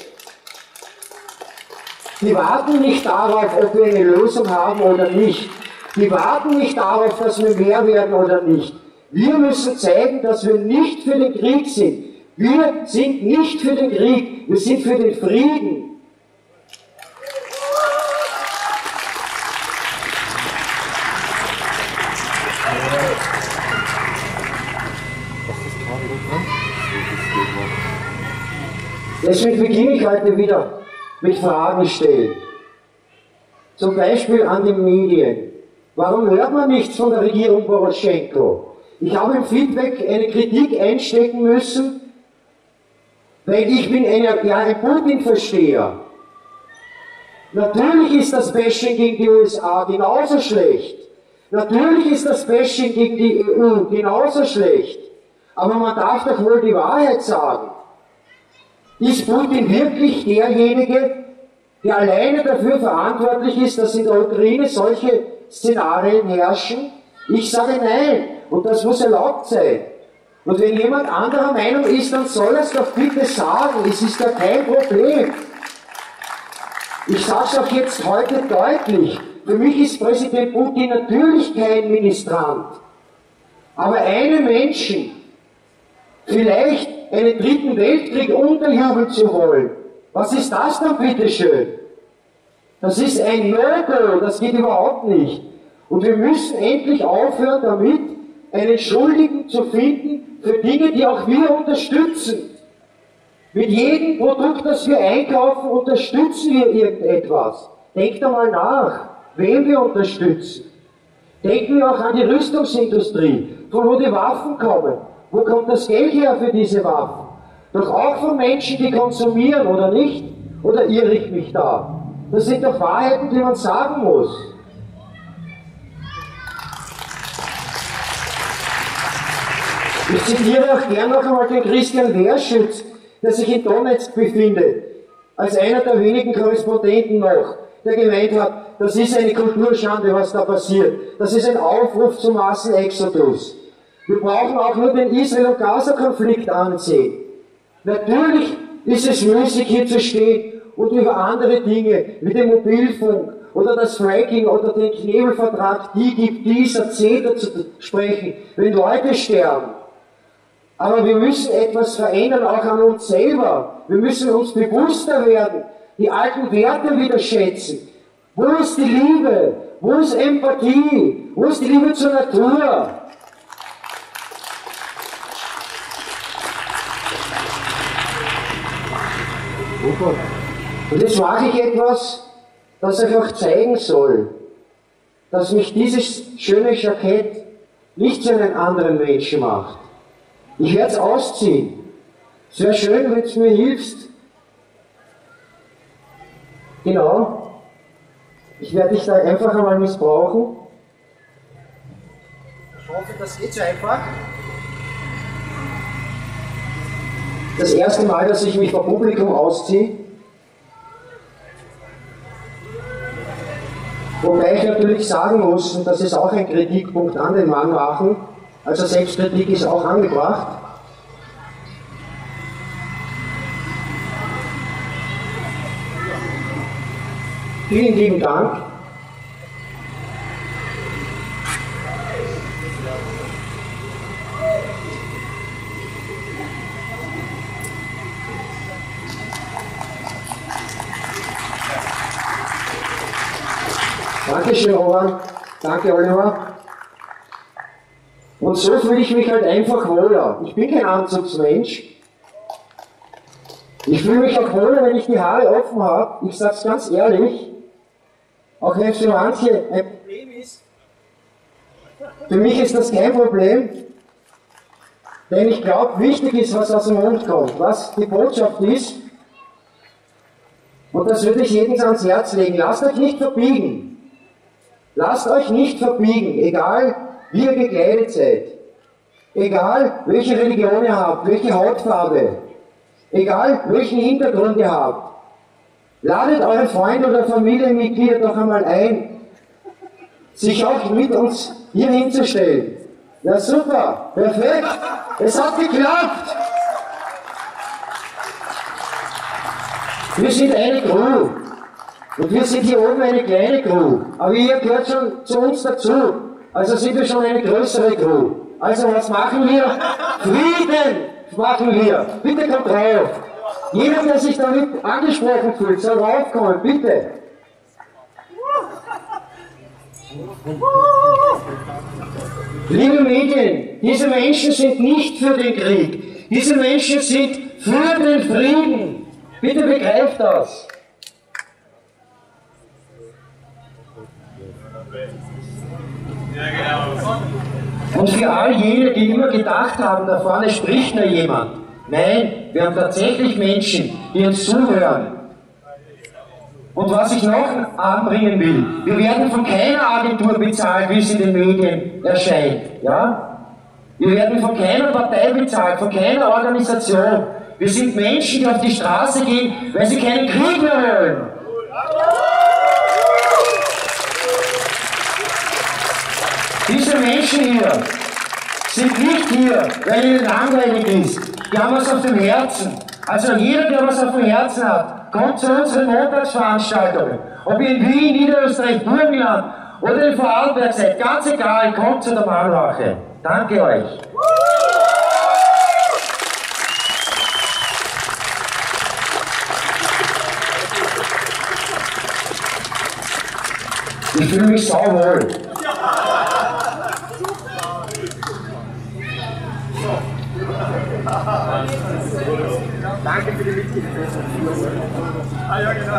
S11: Die warten nicht darauf, ob wir eine Lösung haben oder nicht. Die warten nicht darauf, dass wir mehr werden oder nicht. Wir müssen zeigen, dass wir nicht für den Krieg sind. Wir sind nicht für den Krieg, wir sind für den Frieden. Deswegen beginne ich heute wieder mit Fragen stellen. Zum Beispiel an die Medien. Warum hört man nichts von der Regierung Poroschenko? Ich habe im Feedback eine Kritik einstecken müssen, weil ich bin ein, ja, ein Putin-Versteher. Natürlich ist das Bashing gegen die U S A genauso schlecht. Natürlich ist das Bashing gegen die E U genauso schlecht. Aber man darf doch wohl die Wahrheit sagen. Ist Putin wirklich derjenige, der alleine dafür verantwortlich ist, dass in der Ukraine solche Szenarien herrschen? Ich sage nein. Und das muss erlaubt sein. Und wenn jemand anderer Meinung ist, dann soll er es doch bitte sagen. Es ist ja kein Problem. Ich sage es auch jetzt heute deutlich. Für mich ist Präsident Putin natürlich kein Ministrant. Aber einem Menschen vielleicht einen dritten Weltkrieg unterjubeln zu wollen, was ist das dann bitteschön? Das ist ein No-Go, das geht überhaupt nicht. Und wir müssen endlich aufhören damit, einen Schuldigen zu finden für Dinge, die auch wir unterstützen. Mit jedem Produkt, das wir einkaufen, unterstützen wir irgendetwas. Denkt einmal nach, wen wir unterstützen. Denken wir auch an die Rüstungsindustrie, von wo die Waffen kommen. Wo kommt das Geld her für diese Waffen? Doch auch von Menschen, die konsumieren, oder nicht? Oder irre ich mich da? Das sind doch Wahrheiten, die man sagen muss. Ich zitiere auch gern noch einmal den Christian Wehrschütz, der sich in Donetsk befindet, als einer der wenigen Korrespondenten noch, der gemeint hat, das ist eine Kulturschande, was da passiert. Das ist ein Aufruf zum Massenexodus. Wir brauchen auch nur den Israel- und Gaza-Konflikt ansehen. Natürlich ist es müßig, hier zu stehen und über andere Dinge, wie den Mobilfunk oder das Fracking oder den Knebelvertrag, die gibt dieser CETA zu sprechen, wenn Leute sterben. Aber wir müssen etwas verändern, auch an uns selber. Wir müssen uns bewusster werden, die alten Werte wieder schätzen. Wo ist die Liebe? Wo ist Empathie? Wo ist die Liebe zur Natur? Und jetzt mache ich etwas, das euch auch zeigen soll, dass mich dieses schöne Jackett nicht zu einem anderen Menschen macht. Ich werde es ausziehen. Es wäre schön, wenn du mir hilfst. Genau. Ich werde dich da einfach einmal missbrauchen. Ich hoffe, das geht so einfach. Das erste Mal, dass ich mich vor Publikum ausziehe. Wobei ich natürlich sagen muss, und das ist auch ein Kritikpunkt an den Mann machen, also Selbstkritik ist auch angebracht. Vielen lieben Dank. Dankeschön, Roman. Danke, Oliver. Und so fühle ich mich halt einfach wohler. Ich bin kein Anzugsmensch. Ich fühle mich auch wohler, wenn ich die Haare offen habe. Ich sage es ganz ehrlich. Auch wenn es für manche ein Problem ist. Für mich ist das kein Problem. Denn ich glaube, wichtig ist, was aus dem Mund kommt. Was die Botschaft ist. Und das würde ich jedem ans Herz legen. Lasst euch nicht verbiegen. Lasst euch nicht verbiegen, egal wie ihr gekleidet seid, egal welche Religion ihr habt, welche Hautfarbe, egal welchen Hintergrund ihr habt. Ladet eure Freunde oder Familienmitglieder doch einmal ein, sich auch mit uns hier hinzustellen. Ja super, perfekt, es hat geklappt. Wir sind eine Crew. Und wir sind hier oben eine kleine Crew, aber ihr gehört schon zu uns dazu, also sind wir schon eine größere Crew. Also was machen wir? Frieden machen wir. Bitte kommt drauf. Jeder, der sich damit angesprochen fühlt, soll raufkommen, bitte. Liebe Medien, diese Menschen sind nicht für den Krieg. Diese Menschen sind für den Frieden. Bitte begreift das. Und für all jene, die immer gedacht haben, da vorne spricht nur jemand. Nein, wir haben tatsächlich Menschen, die uns zuhören. Und was ich noch anbringen will, wir werden von keiner Agentur bezahlt, wie es in den Medien erscheint. Ja? Wir werden von keiner Partei bezahlt, von keiner Organisation. Wir sind Menschen, die auf die Straße gehen, weil sie keinen Krieg mehr wollen. Diese Menschen hier sind nicht hier, weil ihnen langweilig ist. Die haben was auf dem Herzen. Also jeder, der was auf dem Herzen hat, kommt zu unseren Montagsveranstaltungen. Ob ihr in Wien, Niederösterreich, Burgenland oder in Vorarlberg seid, ganz egal, kommt zu der Mahnwache. Danke euch. Ich fühle mich sauwohl.
S12: Danke für die Mitglieder. Ah ja, genau.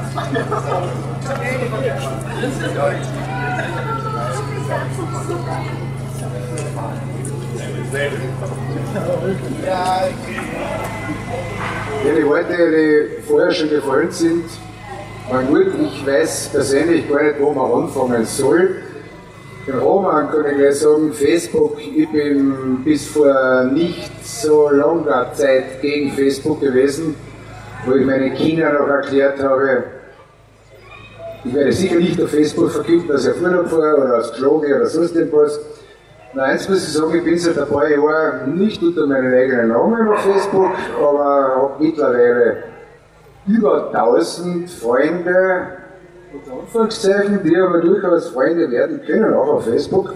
S13: Ja, die Worte, die vorher schon gefallen sind, waren gut. Ich weiß persönlich gar nicht, wo man anfangen soll. Den Roman kann ich gleich sagen, Facebook, ich bin bis vor nicht so langer Zeit gegen Facebook gewesen, wo ich meinen Kindern auch erklärt habe, ich werde sicher nicht auf Facebook verkünden, dass ich auf Urlaub fahre oder aus Klo gehe oder sonst irgendwas. Na, eins muss ich sagen, ich bin seit ein paar Jahren nicht unter meinen eigenen Namen auf Facebook, aber habe mittlerweile über tausend Freunde, unter Anführungszeichen, die aber durchaus Freunde werden können, auch auf Facebook.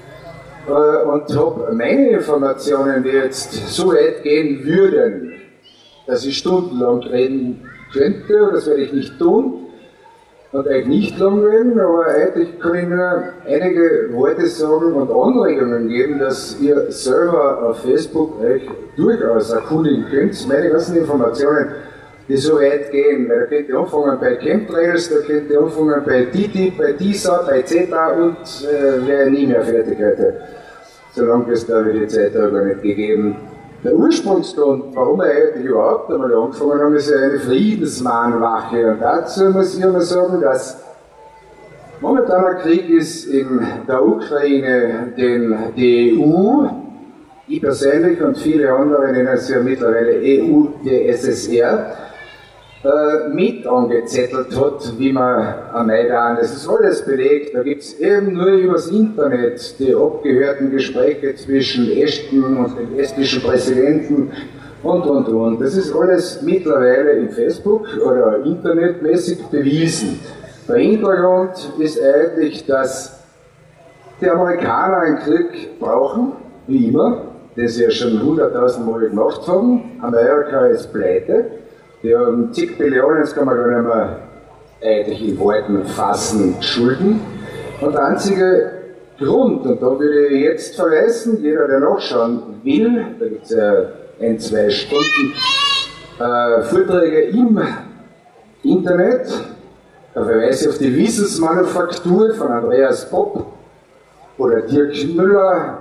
S13: Und habe meine Informationen, die jetzt so weit gehen würden, dass ich stundenlang reden könnte, und das werde ich nicht tun, und eigentlich nicht lang reden, aber eigentlich kann ich nur einige Worte sagen und Anregungen geben, dass ihr selber auf Facebook euch durchaus erkundigen könnt, meine ganzen Informationen, die so weit gehen. Weil da könnt ihr anfangen bei Chemtrails, da könnt ihr anfangen bei T T I P, bei T I S A, bei C E T A und äh, wäre nie mehr fertig heute. Solange es da die Zeit auch gar nicht gegeben. Der Ursprungsgrund, warum wir eigentlich überhaupt einmal angefangen haben, ist ja eine Friedensmahnwache. Und dazu muss ich einmal sagen, dass momentaner Krieg ist in der Ukraine, den die E U, ich persönlich und viele andere nennen es ja mittlerweile E U, die S S R, äh, mit angezettelt hat, wie man am Maidan, das ist alles belegt, da gibt es eben nur übers Internet die abgehörten Gespräche zwischen Ashton und dem estnischen Präsidenten und und und. Das ist alles mittlerweile im Facebook oder internetmäßig bewiesen. Der Hintergrund ist eigentlich, dass die Amerikaner einen Krieg brauchen, wie immer, das sie ja schon hunderttausend Mal gemacht haben. Amerika ist pleite. Die haben zig Billionen, das kann man gar nicht mehr eigentlich in Worten fassen, Schulden. Und der einzige Grund, und da würde ich jetzt verweisen, jeder, der nachschauen will, da gibt es ja ein, zwei Stunden äh, Vorträge im Internet, da verweise ich auf die Wissensmanufaktur von Andreas Popp oder Dirk Müller,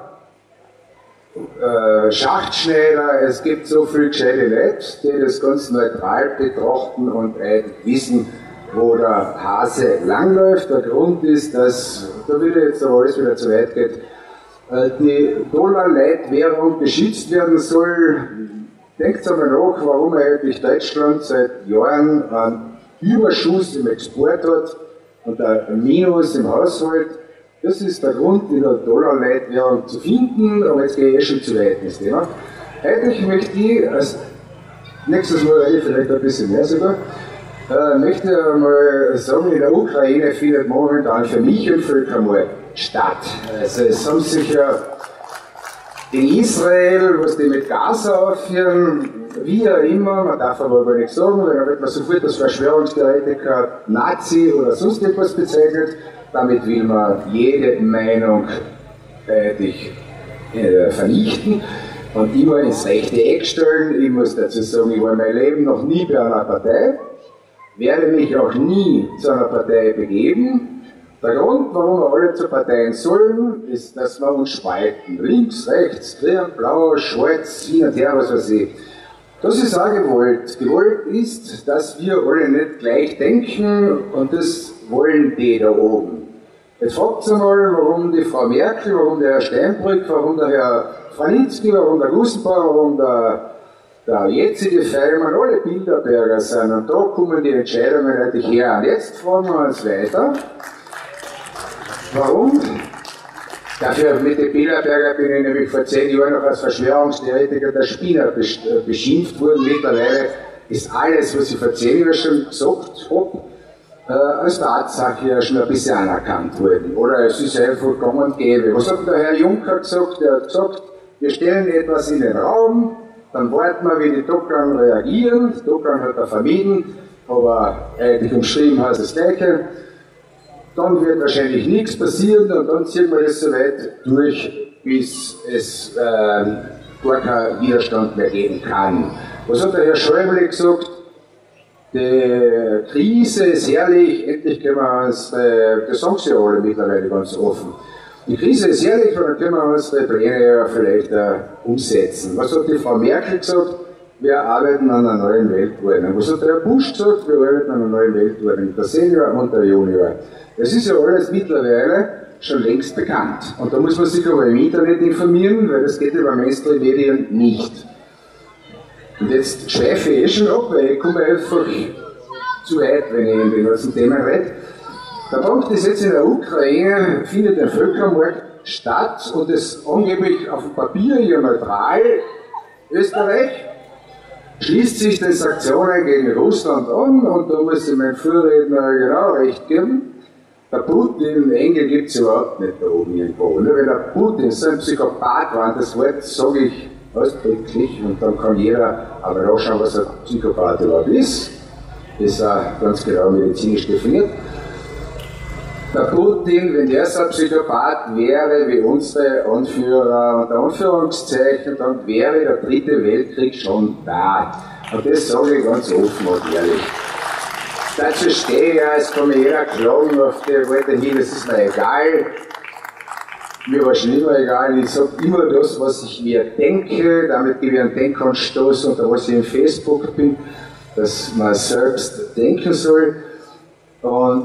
S13: Äh, Schachtschneider, es gibt so viele gescheite Leute, die das ganz neutral betrachten und wissen, wo der Hase langläuft. Der Grund ist, dass, da will jetzt aber alles wieder zu weit geht, äh, die Dollar-Leitwährung geschützt werden soll. Denkt einmal nach, warum eigentlich Deutschland seit Jahren einen Überschuss im Export hat und ein Minus im Haushalt. Das ist der Grund, in der Dollar-Leitwährung zu finden, aber jetzt gehe ich eh schon zu weit ins Thema. Eigentlich möchte ich, als nächstes Mal rede ich vielleicht ein bisschen mehr sogar, äh, möchte ich mal sagen, in der Ukraine findet momentan für mich ein Völkermord statt. Also es haben sich ja in Israel, was die mit Gaza aufführen, wie auch immer, man darf aber gar nichts sagen, weil dann wird man sofort als Verschwörungstheoretiker, Nazi oder sonst etwas bezeichnet. Damit will man jede Meinung äh, dich, äh, vernichten und immer ins rechte Eck stellen. Ich muss dazu sagen, ich war mein Leben noch nie bei einer Partei, werde mich auch nie zu einer Partei begeben. Der Grund, warum wir alle zu Parteien sollen, ist, dass wir uns spalten. Links, rechts, grün, blau, schwarz, hin und her, was weiß ich. Das ist auch gewollt. Gewollt ist, dass wir alle nicht gleich denken und das wollen die da oben. Jetzt fragt ihr mal, warum die Frau Merkel, warum der Herr Steinbrück, warum der Herr Franitzky, warum der Gussenbauer, warum der, der jetzige Feimann alle Bilderberger sind. Und da kommen die Entscheidungen natürlich her. Und jetzt fragen wir uns weiter. Warum? Dafür mit den Bilderberger bin ich nämlich vor zehn Jahren noch als Verschwörungstheoretiker der Spinner beschimpft worden. Mittlerweile ist alles, was ich vor zehn Jahren schon gesagt habe, äh, als Tatsache ja schon ein bisschen anerkannt worden. Oder es ist einfach gang und gäbe. Was hat der Herr Juncker gesagt? Er hat gesagt, wir stellen etwas in den Raum, dann warten wir, wie die Dockern reagieren. Die Dockern hat er vermieden, aber eigentlich umschrieben heißt das Gleiche. Dann wird wahrscheinlich nichts passieren und dann ziehen wir das so weit durch, bis es äh, gar keinen Widerstand mehr geben kann. Was hat der Herr Schäuble gesagt? Die Krise ist herrlich, endlich können wir uns, äh, das sagen sie ja alle mittlerweile ganz offen. Die Krise ist herrlich und dann können wir unsere Pläne ja vielleicht äh, umsetzen. Was hat die Frau Merkel gesagt? Wir arbeiten an einer neuen Weltordnung. Was hat der Herr Bush gesagt? Wir arbeiten an einer neuen Weltordnung. Der Senior und der Junior. Das ist ja alles mittlerweile schon längst bekannt. Und da muss man sich aber im Internet informieren, weil das geht über Mainstream-Medien nicht. Und jetzt schweife ich eh schon ab, weil ich komme einfach zu weit, wenn ich in den ganzen Themen rede. Der Punkt ist jetzt, in der Ukraine findet ein Völkermord statt und es angeblich auf dem Papier ja neutral Österreich schließt sich den Sanktionen gegen Russland an und da muss ich meinem Vorredner genau recht geben. Der Putin, den Engel gibt es überhaupt nicht da oben irgendwo. Nur wenn der Putin so ein Psychopath war, das Wort sage ich ausdrücklich und dann kann jeder aber nachschauen, was ein Psychopath überhaupt ist. Das ist auch ganz genau medizinisch definiert. Der Putin, wenn der so ein Psychopath wäre wie unsere Anführer unter Anführungszeichen, dann wäre der dritte Weltkrieg schon da. Und das sage ich ganz offen und ehrlich. Dazu stehe ich ja, es kann mir jeder klagen auf die Worte hin, es ist mir egal. Mir war schon immer egal, ich sage immer das, was ich mir denke, damit gebe ich einen Denkanstoß unter was ich in Facebook bin, dass man selbst denken soll. Und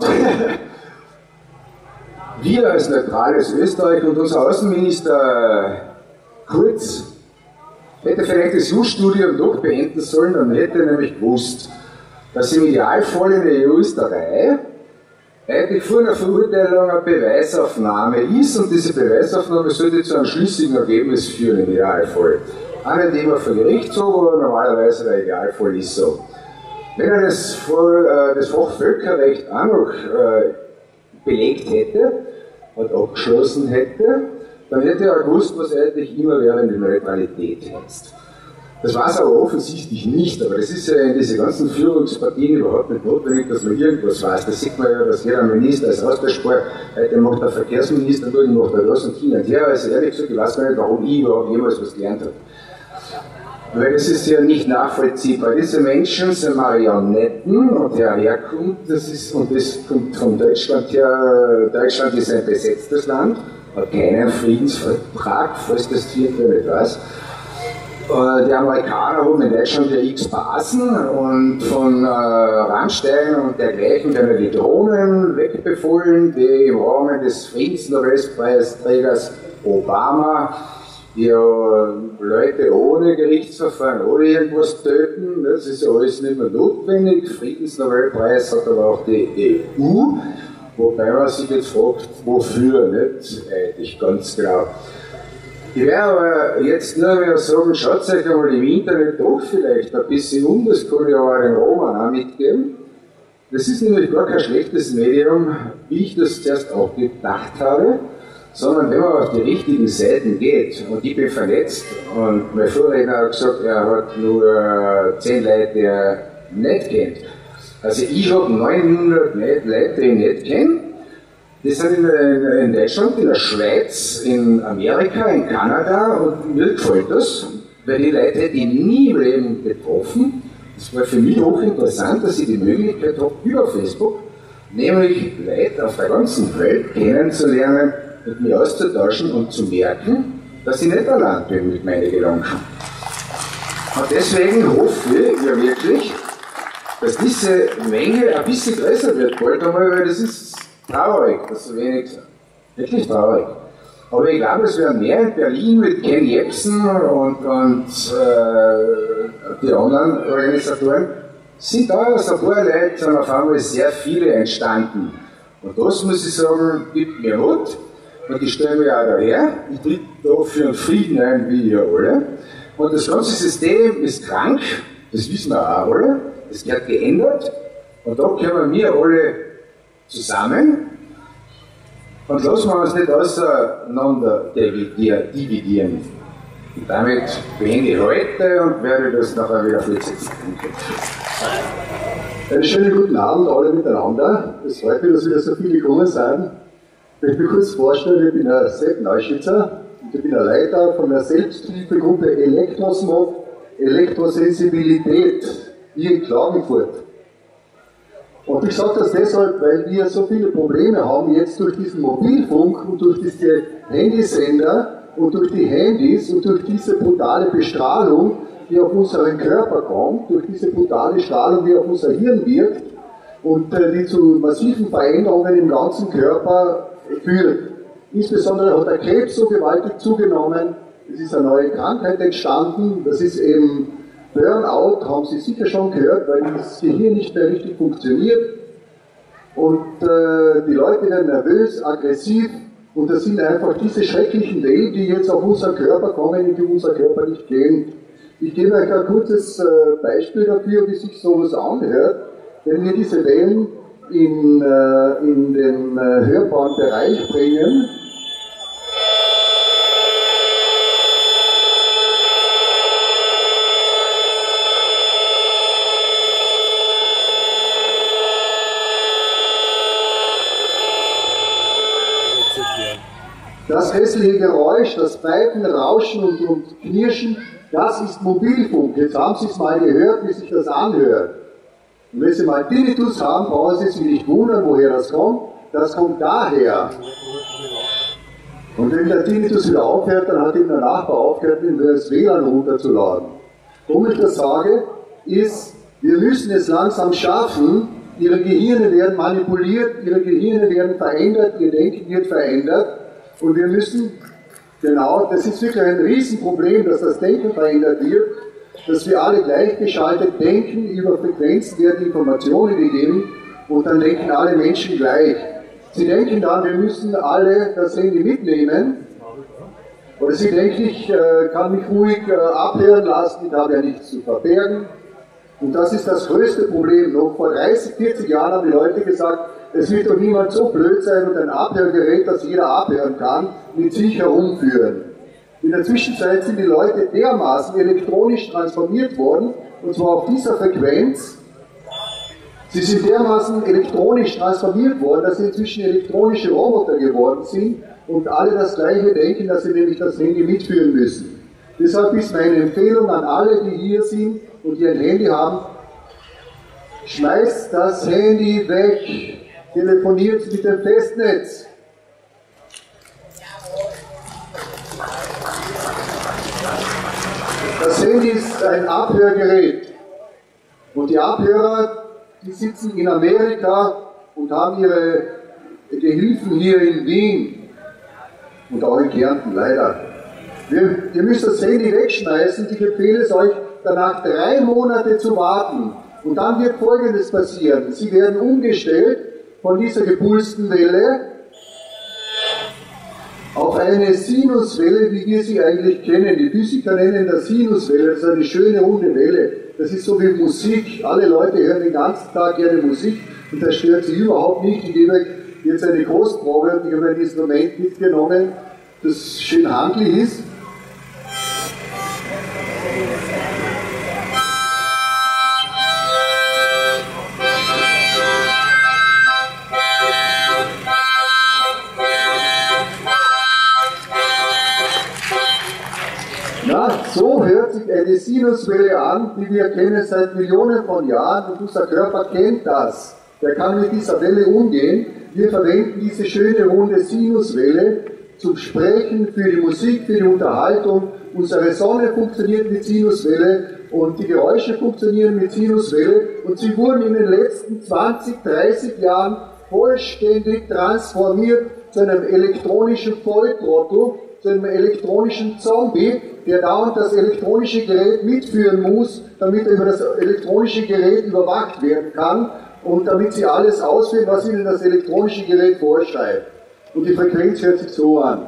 S13: wir als neutrales Österreich und unser Außenminister Kurz hätte vielleicht das Jus-Studium doch beenden sollen, dann hätte er nämlich gewusst, dass im Idealfall in der E U ist der Reihe eigentlich vor einer Verurteilung eine Beweisaufnahme ist und diese Beweisaufnahme sollte zu einem schlüssigen Ergebnis führen im Idealfall. Auch nicht immer vor Gerichtshof, aber normalerweise der Idealfall ist so. Wenn er das, vor, äh, das Fach Völkerrecht auch noch äh, belegt hätte und abgeschlossen hätte, dann hätte er gewusst, was eigentlich immerwährende Neutralität heißt. Das war es aber offensichtlich nicht, aber das ist ja in diesen ganzen Führungspartien überhaupt nicht notwendig, dass man irgendwas weiß. Das sieht man ja, dass jeder Minister als Austauschspar, heute macht der Verkehrsminister, dort macht er das und hin und her. Also ehrlich gesagt, ich weiß gar nicht, warum ich überhaupt jemals was gelernt habe. Weil das ist ja nicht nachvollziehbar. Diese Menschen sind Marionetten und wer herkommt, das ist, und das kommt von Deutschland her, Deutschland ist ein besetztes Land, hat keinen Friedensvertrag, falls das vierte nicht weiß. Die Amerikaner haben in Deutschland ja x Basen und von äh, Rammstein und dergleichen werden die Drohnen wegbefohlen, die im Rahmen des Friedensnobelpreisträgers Obama ja Leute ohne Gerichtsverfahren, ohne irgendwas töten. Das ist ja alles nicht mehr notwendig. Friedensnobelpreis hat aber auch die E U, wobei man sich jetzt fragt, wofür, nicht eigentlich ganz genau. Ich werde aber jetzt nur mehr sagen, schaut euch einmal im Internet doch vielleicht ein bisschen um, das kann ich aber den Roman auch mitgeben. Das ist nämlich gar kein schlechtes Medium, wie ich das zuerst auch gedacht habe, sondern wenn man auf die richtigen Seiten geht, und ich bin vernetzt, und mein Vorredner hat gesagt, er hat nur zehn Leute, die er nicht kennt. Also ich habe neunhundert Leute, die ich nicht kenne. Die sind in, in Deutschland, in der Schweiz, in Amerika, in Kanada, und mir gefällt das, weil die Leute hätte ich nie im Leben getroffen. Es war für mich hochinteressant, dass ich die Möglichkeit habe, über Facebook, nämlich Leute auf der ganzen Welt kennenzulernen, mit mir auszutauschen und zu merken, dass ich nicht allein bin mit meinen Gedanken. Und deswegen hoffe ich ja wirklich, dass diese Menge ein bisschen größer wird bald einmal, weil das ist traurig, dass so wenig sind. Wirklich traurig. Aber ich glaube, es werden mehr in Berlin mit Ken Jebsen und, und äh, die anderen Organisatoren. Sind da aus ein paar Leuten sind auf einmal sehr viele entstanden. Und das muss ich sagen, gibt mir Mut. Und ich stelle mich auch daher. Ich tritt da für einen Frieden ein, wie ihr alle. Und das ganze System ist krank, das wissen wir auch alle. Es wird geändert. Und da können wir alle zusammen. Und lassen wir uns nicht auseinander dividieren. Und damit beende ich heute und werde das nachher wieder fortsetzen.
S6: Einen schönen guten Abend alle miteinander. Es freut mich, dass wieder so viele gekommen sind. Ich möchte mich kurz vorstellen, ich bin der Sepp Neuschitzer und ich bin der Leiter von der Selbsthilfegruppe Elektrosmog, Elektrosensibilität hier in Klagenfurt. Und ich sage das deshalb, weil wir so viele Probleme haben jetzt durch diesen Mobilfunk und durch diese Handysender und durch die Handys und durch diese brutale Bestrahlung, die auf unseren Körper kommt, durch diese brutale Strahlung, die auf unser Hirn wirkt und äh, die zu massiven Veränderungen im ganzen Körper führt. Insbesondere hat der Krebs so gewaltig zugenommen, es ist eine neue Krankheit entstanden, das ist eben Burnout, haben Sie sicher schon gehört, weil das Gehirn nicht mehr richtig funktioniert und äh, die Leute werden nervös, aggressiv und das sind einfach diese schrecklichen Wellen, die jetzt auf unseren Körper kommen und die unser Körper nicht gehen. Ich gebe euch ein kurzes äh, Beispiel dafür, wie sich sowas anhört, wenn wir diese Wellen in, äh, in den äh, hörbaren Bereich bringen. Das hässliche Geräusch, das Pfeifen, Rauschen und, und Knirschen, das ist Mobilfunk. Jetzt haben Sie es mal gehört, wie sich das anhört. Und wenn Sie mal Tinnitus haben, brauchen Sie sich nicht wundern, woher das kommt. Das kommt daher. Und wenn der Tinnitus wieder aufhört, dann hat eben der Nachbar aufgehört, das W L A N runterzuladen. Warum ich das sage, ist, wir müssen es langsam schaffen, Ihre Gehirne werden manipuliert, Ihre Gehirne werden verändert, Ihr Denken wird verändert. Und wir müssen, genau, das ist wirklich ein Riesenproblem, dass das Denken verändert wird, dass wir alle gleichgeschaltet denken, über Frequenzen werden Informationen gegeben und dann denken alle Menschen gleich. Sie denken dann, wir müssen alle das Handy mitnehmen, oder sie denken, ich äh, kann mich ruhig äh, abhören lassen, ich habe ja nichts zu verbergen. Und das ist das größte Problem. Noch vor dreißig, vierzig Jahren haben die Leute gesagt, es wird doch niemand so blöd sein und ein Abhörgerät, das jeder abhören kann, mit sich herumführen. In der Zwischenzeit sind die Leute dermaßen elektronisch transformiert worden, und zwar auf dieser Frequenz. Sie sind dermaßen elektronisch transformiert worden, dass sie inzwischen elektronische Roboter geworden sind und alle das Gleiche denken, dass sie nämlich das Handy mitführen müssen. Deshalb ist meine Empfehlung an alle, die hier sind und die ein Handy haben, schmeißt das Handy weg. Telefoniert mit dem Festnetz. Das Handy ist ein Abhörgerät. Und die Abhörer, die sitzen in Amerika und haben ihre Gehilfen hier in Wien und auch in Kärnten, leider. Wir, ihr müsst das Handy wegschmeißen. Ich empfehle es euch, danach drei Monate zu warten. Und dann wird Folgendes passieren. Sie werden umgestellt von dieser gepulsten Welle auf eine Sinuswelle, wie wir sie eigentlich kennen. Die Physiker nennen das Sinuswelle, das ist eine schöne runde Welle. Das ist so wie Musik. Alle Leute hören den ganzen Tag gerne Musik und das stört sie überhaupt nicht. Ich gebe jetzt eine Kostprobe und ich habe ein Instrument mitgenommen, das schön handlich ist. Ja, so hört sich eine Sinuswelle an, die wir kennen seit Millionen von Jahren und unser Körper kennt das. Der kann mit dieser Welle umgehen. Wir verwenden diese schöne runde Sinuswelle zum Sprechen, für die Musik, für die Unterhaltung. Unsere Sonne funktioniert mit Sinuswelle und die Geräusche funktionieren mit Sinuswelle und sie wurden in den letzten zwanzig, dreißig Jahren vollständig transformiert zu einem elektronischen Volltrottel, zu einem elektronischen Zombie, der dauernd das elektronische Gerät mitführen muss, damit er über das elektronische Gerät überwacht werden kann und damit sie alles ausführen, was ihnen das elektronische Gerät vorschreibt. Und die Frequenz hört sich so an.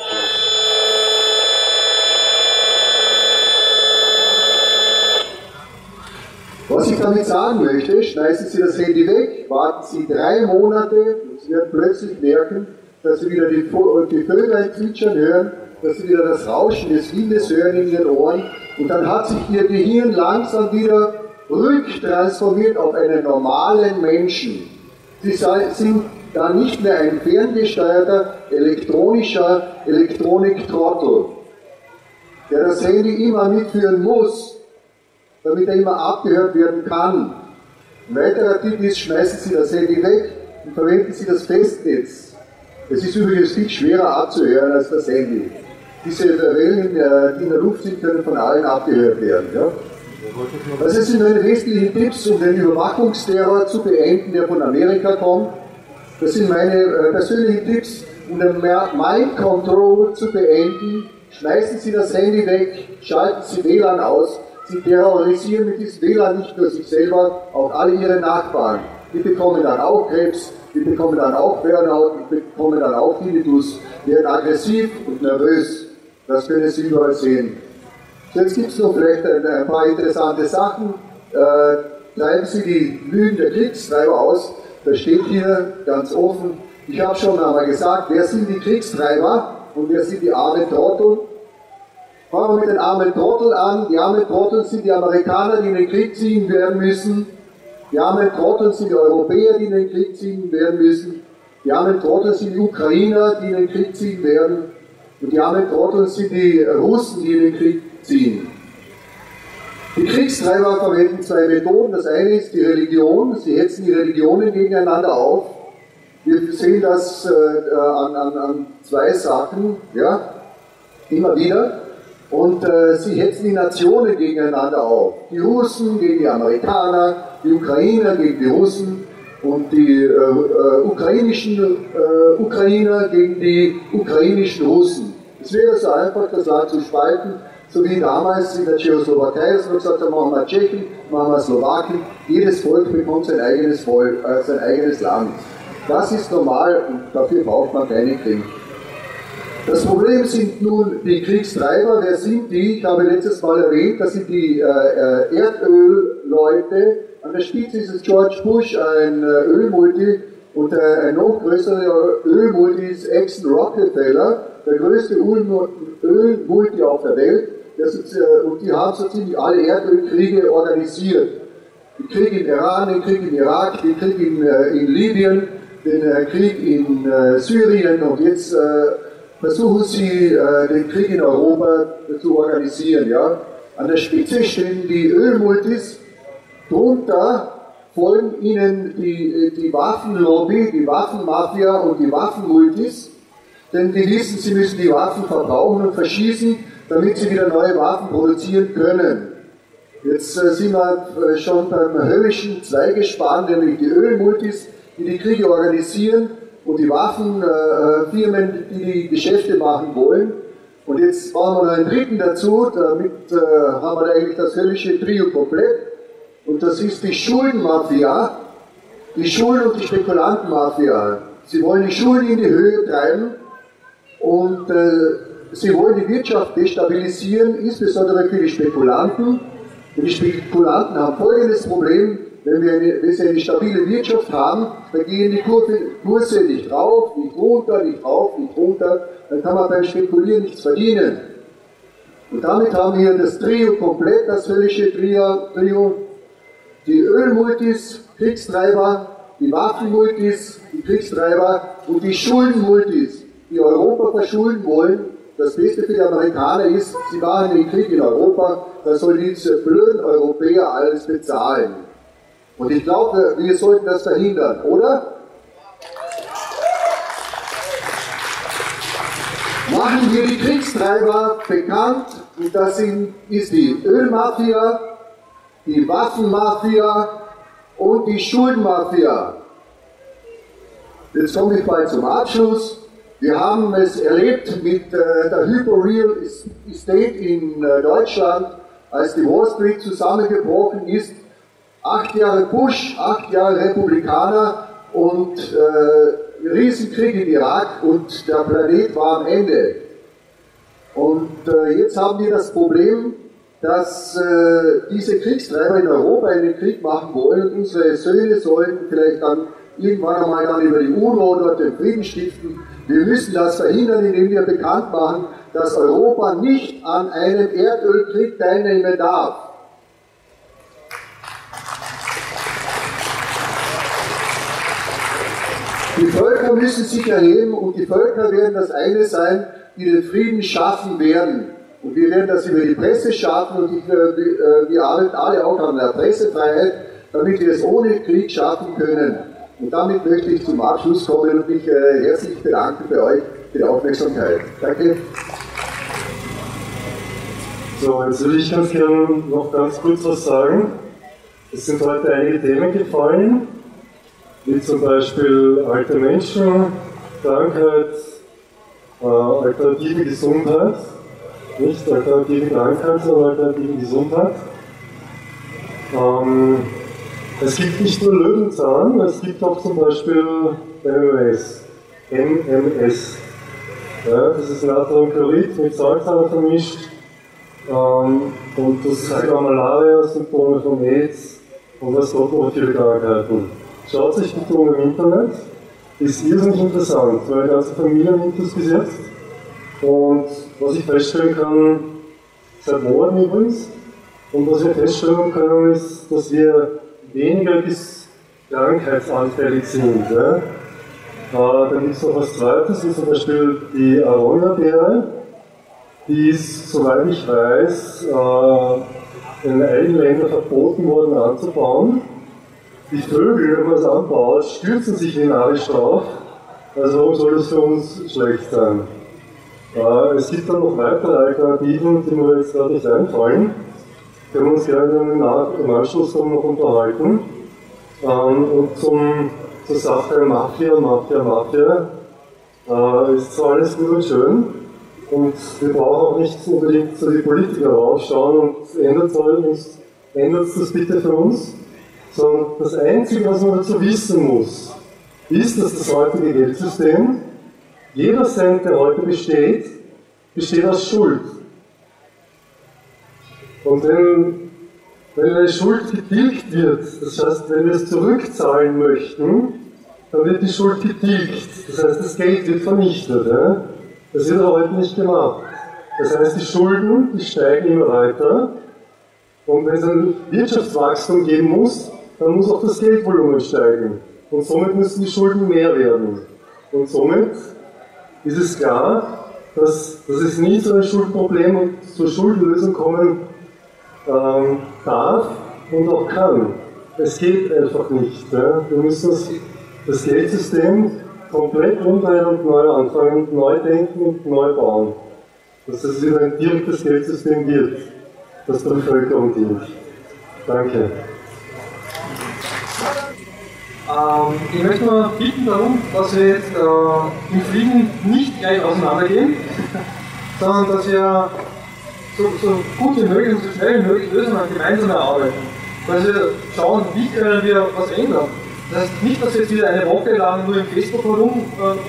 S6: Was ich damit sagen möchte, schmeißen Sie das Handy weg, warten Sie drei Monate und Sie werden plötzlich merken, dass Sie wieder die, die Vögel zwitschern hören, dass Sie wieder das Rauschen des Windes hören in Ihren Ohren und dann hat sich Ihr Gehirn langsam wieder rücktransformiert auf einen normalen Menschen. Sie sind dann nicht mehr ein ferngesteuerter, elektronischer Elektroniktrottel, der das Handy immer mitführen muss, damit er immer abgehört werden kann. Ein weiterer Tipp ist, schmeißen Sie das Handy weg und verwenden Sie das Festnetz. Es ist übrigens viel schwerer abzuhören als das Handy. Diese Wellen, die in der Luft sind, können von allen abgehört werden. Ja? Das sind meine wesentlichen Tipps, um den Überwachungsterror zu beenden, der von Amerika kommt. Das sind meine persönlichen Tipps, um den Mind Control zu beenden. Schmeißen Sie das Handy weg, schalten Sie W L A N aus. Sie terrorisieren mit diesem W L A N nicht nur sich selber, auch alle Ihre Nachbarn. Die bekommen dann auch Krebs, die bekommen dann auch Burnout, die bekommen dann auch Tinnitus, werden aggressiv und nervös. Das können Sie überall sehen. Jetzt gibt es noch vielleicht ein, ein paar interessante Sachen. Äh, treiben Sie die Lügen der Kriegstreiber aus. Das steht hier ganz offen. Ich habe schon einmal gesagt, wer sind die Kriegstreiber und wer sind die armen Trottel? Fangen wir mit den armen Trottel an. Die armen Trottel sind die Amerikaner, die in den Krieg ziehen werden müssen. Die armen Trottel sind die Europäer, die in den Krieg ziehen werden müssen. Die armen Trottel sind die Ukrainer, die in den Krieg ziehen werden. Und die armen Trottel sind die Russen, die in den Krieg ziehen. Die Kriegstreiber verwenden zwei Methoden. Das eine ist die Religion. Sie hetzen die Religionen gegeneinander auf. Wir sehen das äh, an, an, an zwei Sachen, ja, immer wieder. Und äh, sie hetzen die Nationen gegeneinander auf. Die Russen gegen die Amerikaner, die Ukrainer gegen die Russen und die äh, äh, ukrainischen äh, Ukrainer gegen die ukrainischen Russen. Es wäre so einfach, das Land zu spalten, so wie damals in der Tschechoslowakei, dass man gesagt hat, machen wir Tschechen, machen wir Slowaken. Jedes Volk bekommt sein eigenes Volk, äh, sein eigenes Land. Das ist normal und dafür braucht man keinen Krieg. Das Problem sind nun die Kriegstreiber. Wer sind die? Ich habe letztes Mal erwähnt, das sind die äh, Erdölleute. An der Spitze ist es George Bush, ein äh, Ölmulti, und äh, ein noch größerer Ölmulti ist Exxon Rockefeller, der größte Ölmulti auf der Welt. Das ist, äh, und die haben so ziemlich alle Erdölkriege organisiert. Den Krieg im Iran, den Krieg im Irak, den Krieg in, äh, in Libyen, den äh, Krieg in äh, Syrien und jetzt äh, versuchen sie, äh, den Krieg in Europa zu organisieren. Ja? An der Spitze stehen die Ölmultis, drunter folgen ihnen die, die Waffenlobby, die Waffenmafia und die Waffenmultis, denn die wissen, sie müssen die Waffen verbrauchen und verschießen, damit sie wieder neue Waffen produzieren können. Jetzt äh, sind wir äh, schon beim höllischen Zweigespann, nämlich die Ölmultis, die die Kriege organisieren, und die Waffenfirmen, äh, die die Geschäfte machen wollen. Und jetzt brauchen wir noch einen dritten dazu, damit äh, haben wir eigentlich das höllische Trio komplett. Und das ist die Schuldenmafia, die Schulden- und die Spekulantenmafia. Sie wollen die Schulden in die Höhe treiben und äh, sie wollen die Wirtschaft destabilisieren, insbesondere für die Spekulanten. Und die Spekulanten haben folgendes Problem:
S14: wenn wir eine, wenn Sie eine stabile Wirtschaft haben, dann gehen die Kurve, Kurse nicht rauf, nicht runter, nicht rauf, nicht runter, dann kann man beim Spekulieren nichts verdienen. Und damit haben wir das Trio komplett, das völlige Trio, Trio die Ölmultis, Kriegstreiber, die Waffenmultis, die Kriegstreiber und die Schuldenmultis, die Europa verschulden wollen. Das Beste für die Amerikaner ist, sie machen den Krieg in Europa, da sollen diese blöden Europäer alles bezahlen. Und ich glaube, wir sollten das verhindern, oder? Machen wir die Kriegstreiber bekannt, und das sind, ist die Ölmafia, die Waffenmafia und die Schuldenmafia. Jetzt komme ich bald zum Abschluss. Wir haben es erlebt mit äh, der Hyperreal Estate in äh, Deutschland, als die Wall Street zusammengebrochen ist. Acht Jahre Bush, acht Jahre Republikaner und äh, Riesenkrieg im Irak und der Planet war am Ende. Und äh, jetzt haben wir das Problem, dass äh, diese Kriegstreiber in Europa einen Krieg machen wollen. Unsere Söhne sollen vielleicht dann irgendwann einmal dann über die UNO dort den Frieden stiften. Wir müssen das verhindern, indem wir bekannt machen, dass Europa nicht an einem Erdölkrieg teilnehmen darf. Die Völker müssen sich erheben und die Völker werden das eine sein, die den Frieden schaffen werden. Und wir werden das über die Presse schaffen und ich, äh, wir arbeiten alle auch an der Pressefreiheit, damit wir es ohne Krieg schaffen können. Und damit möchte ich zum Abschluss kommen und mich äh, herzlich bedanken bei euch für die Aufmerksamkeit. Danke.
S4: So, jetzt würde ich ganz gerne noch ganz kurz was sagen. Es sind heute einige Themen gefallen, wie zum Beispiel alte Menschen, Krankheit, äh, alternative Gesundheit. Nicht alternative Krankheit, sondern alternative Gesundheit. Ähm, es gibt nicht nur Löwenzahn, es gibt auch zum Beispiel M M S. M M S. Ja, das ist Natriumchlorid mit Salzsäure vermischt. Ähm, und das hat auch Malaria, Symptome von AIDS und was dort noch viele Krankheiten. Schaut sich bitte um im Internet, ist irrsinnig interessant. Meine ganze Familie nimmt das bis jetzt. Und was ich feststellen kann, seit Monaten übrigens, und was wir feststellen können, ist, dass wir weniger bis krankheitsanfällig sind. Ja? Äh, dann gibt es noch was Zweites, wie zum Beispiel die Aronia-Beere. Die ist, soweit ich weiß, äh, in einigen Ländern verboten worden anzubauen. Die Vögel, wenn man es anbaut, stürzen sich wie narisch drauf. Also warum soll das für uns schlecht sein? Äh, es gibt dann noch weitere Alternativen, die mir jetzt gerade nicht einfallen. Wir können uns gerne im, im Anschluss dann noch unterhalten. Ähm, und zum, zur Sache Mafia, Mafia, Mafia äh, ist zwar alles gut und schön und wir brauchen auch nicht unbedingt so die Politiker raufschauen und ändert uns, ändert das bitte für uns, sondern das Einzige, was man dazu wissen muss, ist, dass das heutige Geldsystem, jeder Cent, der heute besteht, besteht aus Schuld. Und wenn, wenn eine Schuld getilgt wird, das heißt, wenn wir es zurückzahlen möchten, dann wird die Schuld getilgt. Das heißt, das Geld wird vernichtet. Ja? Das wird aber heute nicht gemacht. Das heißt, die Schulden, die steigen immer weiter. Und wenn es ein Wirtschaftswachstum geben muss, dann muss auch das Geldvolumen steigen. Und somit müssen die Schulden mehr werden. Und somit ist es klar, dass, dass es nie zu einem Schuldproblem und zur Schuldenlösung kommen ähm, darf und auch kann. Es geht einfach nicht. Ja? Wir müssen das, das Geldsystem komplett umdrehen und neu anfangen, neu denken und neu bauen. Dass es wieder ein direktes Geldsystem wird, das der Bevölkerung dient. Danke.
S8: Ähm, ich möchte nur bitten darum, dass wir jetzt äh, im Fliegen nicht gleich auseinandergehen, sondern dass wir so, so gut wie möglich und so schnell wie möglich Lösungen gemeinsam erarbeiten. Dass wir schauen, wie können wir was ändern. Das heißt nicht, dass wir jetzt wieder eine Woche lang nur im Facebook herum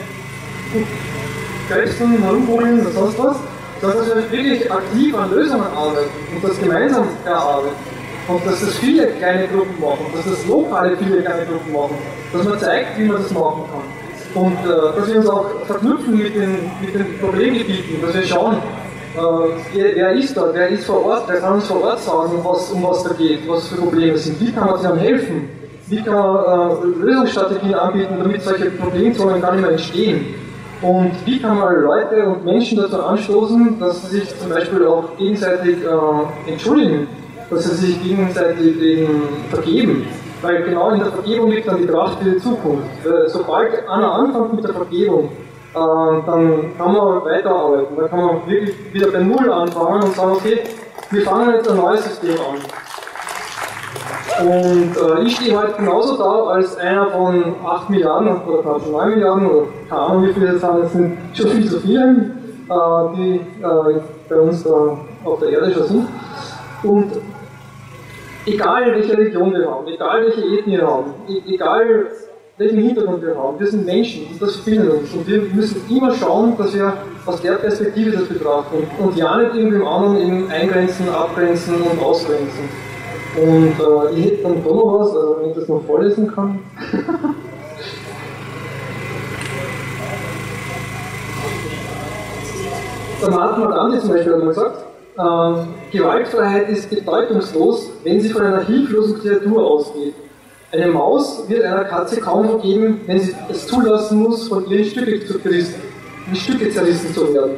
S8: äh, herumprobieren oder sonst was, sondern dass wir wirklich aktiv an Lösungen arbeiten und das gemeinsam erarbeiten. Und dass das viele kleine Gruppen machen, dass das lokale viele kleine Gruppen machen, dass man zeigt, wie man das machen kann. Und äh, dass wir uns auch verknüpfen mit den, mit den Problemgebieten, dass wir schauen, äh, wer, wer ist dort, wer ist vor Ort, wer kann uns vor Ort sagen, was, um was da geht, was für Probleme sind, wie kann man sich helfen, wie kann man äh, Lösungsstrategien anbieten, damit solche Problemzonen gar nicht mehr entstehen. Und wie kann man Leute und Menschen dazu anstoßen, dass sie sich zum Beispiel auch gegenseitig äh, entschuldigen, dass sie sich gegenseitig eben vergeben. Weil genau in der Vergebung liegt dann die Kraft für die Zukunft. Sobald einer anfängt mit der Vergebung, äh, dann kann man weiterarbeiten. Dann kann man wirklich wieder bei Null anfangen und sagen, okay, wir fangen jetzt ein neues System an. Und äh, ich stehe halt genauso da als einer von acht Milliarden oder gerade schon neun Milliarden oder keine Ahnung wie viele das sind, es sind schon viel zu viele, äh, die äh, bei uns da auf der Erde schon sind. Und egal welche Religion wir haben, egal welche Ethnie wir haben, e egal welchen Hintergrund wir haben, wir sind Menschen und das verbindet uns. Und wir müssen immer schauen, dass wir aus der Perspektive das betrachten und ja nicht irgendwem anderen eben eingrenzen, abgrenzen und ausgrenzen. Und äh, ich hätte dann doch noch was, also wenn ich das noch vorlesen kann. Der Mahatma Gandhi zum Beispiel hat mal gesagt, äh, Gewaltfreiheit ist bedeutungslos, wenn sie von einer hilflosen Kreatur ausgeht. Eine Maus wird einer Katze kaum vergeben, wenn sie es zulassen muss, von ihr in Stücke, zu in Stücke zerrissen zu werden.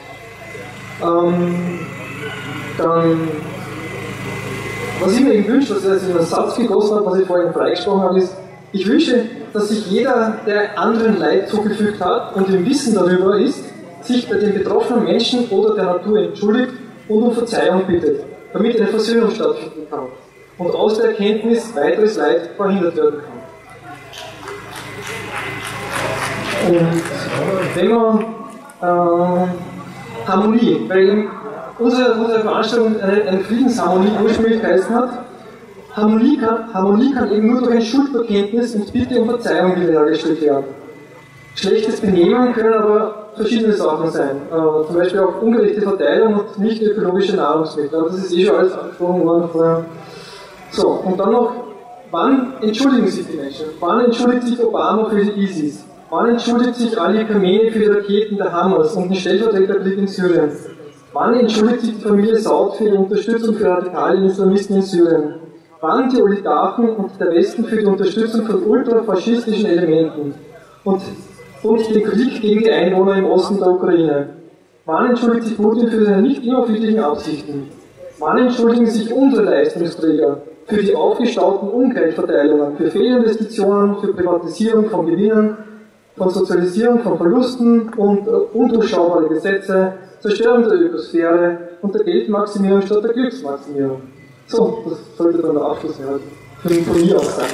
S8: Ähm, dann Was ich mir eben wünsche, was er in einen Satz gegossen hat, was ich vorhin freigesprochen habe, ist, ich wünsche, dass sich jeder, der anderen Leid zugefügt hat und im Wissen darüber ist, sich bei den betroffenen Menschen oder der Natur entschuldigt und um Verzeihung bittet, damit eine Versöhnung stattfinden kann und aus der Erkenntnis weiteres Leid verhindert werden kann. Und wenn man äh, Harmonie, weil eben Unsere, unsere Veranstaltung eine, eine Friedensharmonie ursprünglich geheißen hat. Harmonie kann, Harmonie kann eben nur durch ein Schuldbekenntnis und Bitte um Verzeihung wiederhergestellt werden. Schlechtes Benehmen können aber verschiedene Sachen sein. Äh, zum Beispiel auch ungerechte Verteilung und nicht ökologische Nahrungsmittel. Aber das ist eh schon alles angesprochen worden vorher. So, und dann noch, wann entschuldigen sich die Menschen? Wann entschuldigt sich Obama für die ISIS? Wann entschuldigt sich Ali Khamenei für die Raketen der Hamas und den Stellvertreterkrieg in Syrien? Wann entschuldigt sich die Familie Saud für die Unterstützung für radikale Islamisten in Syrien? Wann die Oligarchen und der Westen für die Unterstützung von ultrafaschistischen Elementen? Und, und den Krieg gegen die Einwohner im Osten der Ukraine? Wann entschuldigt sich Putin für seine nicht immer friedlichen Absichten? Wann entschuldigen sich unsere Leistungsträger für die aufgestauten Ungleichverteilungen, für Fehlinvestitionen, für Privatisierung von Gewinnen, von Sozialisierung von Verlusten und äh, undurchschaubare Gesetze, Zerstörung der Ökosphäre und der Geldmaximierung statt der Glücksmaximierung. So, das sollte dann der Abschluss von mir aus sein.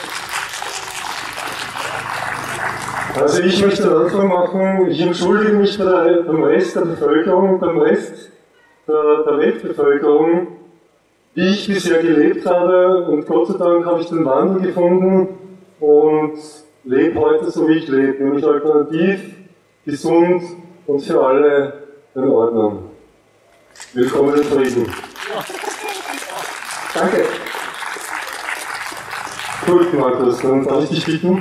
S4: Also ich möchte den Anfang machen, ich entschuldige mich bei der, beim Rest der Bevölkerung, beim Rest der, der Weltbevölkerung, wie ich bisher gelebt habe, und Gott sei Dank habe ich den Wandel gefunden und lebe heute so wie ich lebe, nämlich alternativ, gesund und für alle in Ordnung. Willkommen in Frieden.
S8: Danke.
S4: Gut, Markus, dann darf ich dich bitten.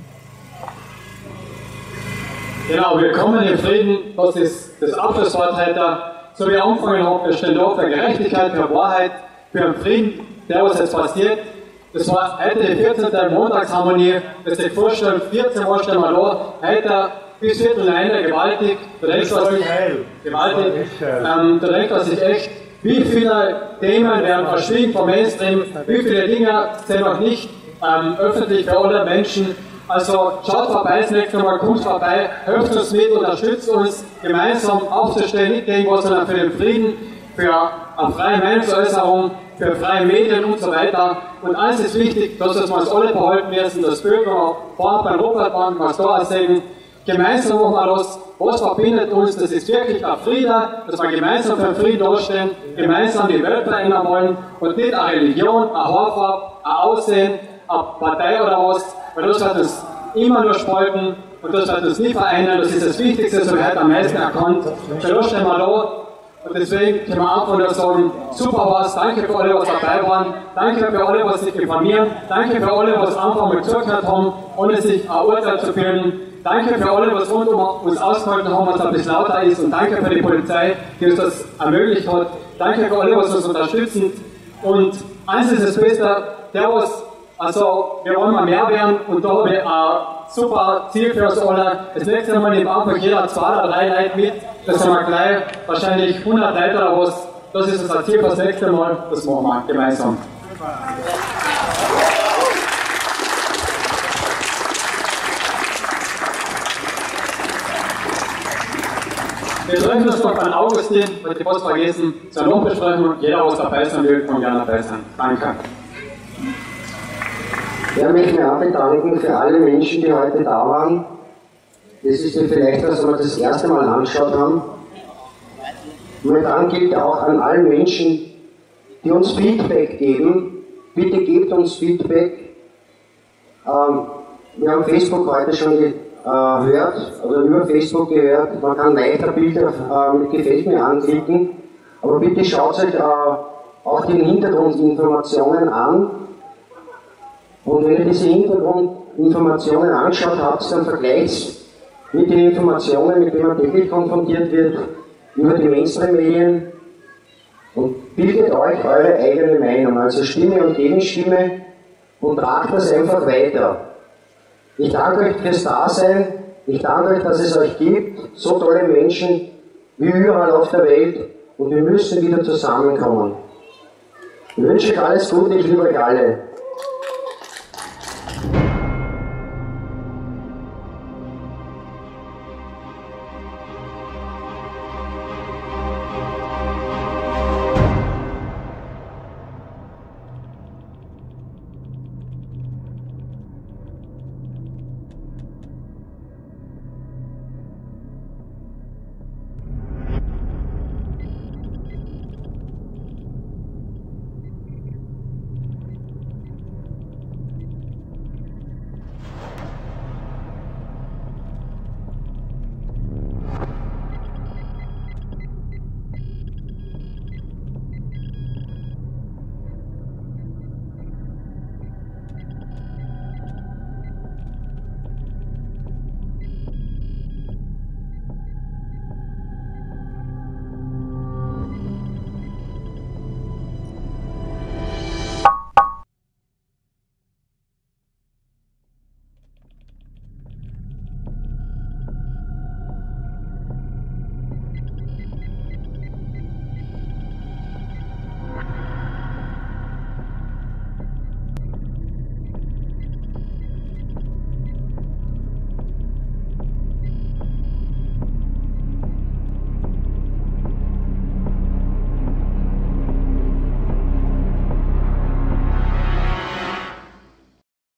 S3: Genau, willkommen in Frieden, das ist das Abschlusswort heute. So wie ich angefangen habe, wir stehen da für Gerechtigkeit, für Wahrheit, für den Frieden, der was jetzt passiert. Das war heute die vierzehnte Montagsharmonie, das ich vorstellen, vierzehn Mal stehen wir da, heute bis Viertel eine, gewaltig, du denkst, was ich, gewaltig, ähm, du denkst, was ich echt, wie viele Themen werden verschwiegen vom Mainstream, wie viele Dinge sind noch nicht ähm, öffentlich für alle Menschen. Also schaut vorbei, das nächste Mal kommt vorbei, helft uns mit, unterstützt uns, gemeinsam aufzustehen, nicht irgendwas, sondern für den Frieden, für eine freie Meinungsäußerung, für freie Medien und so weiter. Und eins ist wichtig, dass wir uns alle behalten müssen, dass Bürger vor beim Robert was da sehen. Gemeinsam machen wir das, was verbindet uns, das ist wirklich der Friede, dass wir gemeinsam für den Frieden dastehen, gemeinsam die Welt verändern wollen und nicht eine Religion, eine Haarfarbe, ein Aussehen, eine Partei oder was, weil das wird uns immer nur spalten und das wird uns nie vereinen, das ist das Wichtigste, das habe ich heute am meisten erkannt. Für das stehen wir da Und deswegen können wir einfach nur sagen, super was, danke für alle, was dabei waren, danke für alle, was sich informieren, danke für alle, was einfach mal zugehört haben, ohne sich ein Urteil zu bilden. Danke für alle, was rund um uns ausgehalten haben, was ein bisschen lauter ist, und danke für die Polizei, die uns das ermöglicht hat. Danke für alle, was uns unterstützen. Und eins ist das Beste, der was, also wir wollen mal mehr werden, und da habe ich ein super Ziel für uns alle. Das nächste Mal nimmt einfach jeder zwei oder drei Leute mit, das sind wir gleich wahrscheinlich hundert Leute oder was. Das ist unser Ziel für das nächste Mal, das machen wir gemeinsam. Wir treffen uns noch beim Augustin, weil ich was vergessen, zur Nachbesprechung. Jeder, was dabei sein will, kann gerne dabei sein. Danke.
S11: Ja, ich möchte mich auch bedanken für alle Menschen, die heute da waren. Das ist ja vielleicht, dass wir das erste Mal angeschaut haben. Mein Dank gilt auch an alle Menschen, die uns Feedback geben. Bitte gebt uns Feedback. Ähm, wir haben Facebook heute schon ge äh, gehört, oder über Facebook gehört. Man kann leichter Bilder äh, mit Gefällt mir anklicken. Aber bitte schaut euch äh, auch die Hintergrundinformationen an. Und wenn ihr diese Hintergrundinformationen angeschaut habt, dann vergleicht mit den Informationen, mit denen man täglich konfrontiert wird, über die Mainstream-Medien, und bildet euch eure eigene Meinung, also Stimme und Gegenstimme, und tragt das einfach weiter. Ich danke euch fürs Dasein, ich danke euch, dass es euch gibt, so tolle Menschen wie überall auf der Welt, und wir müssen wieder zusammenkommen. Ich wünsche euch alles Gute, ich liebe euch alle.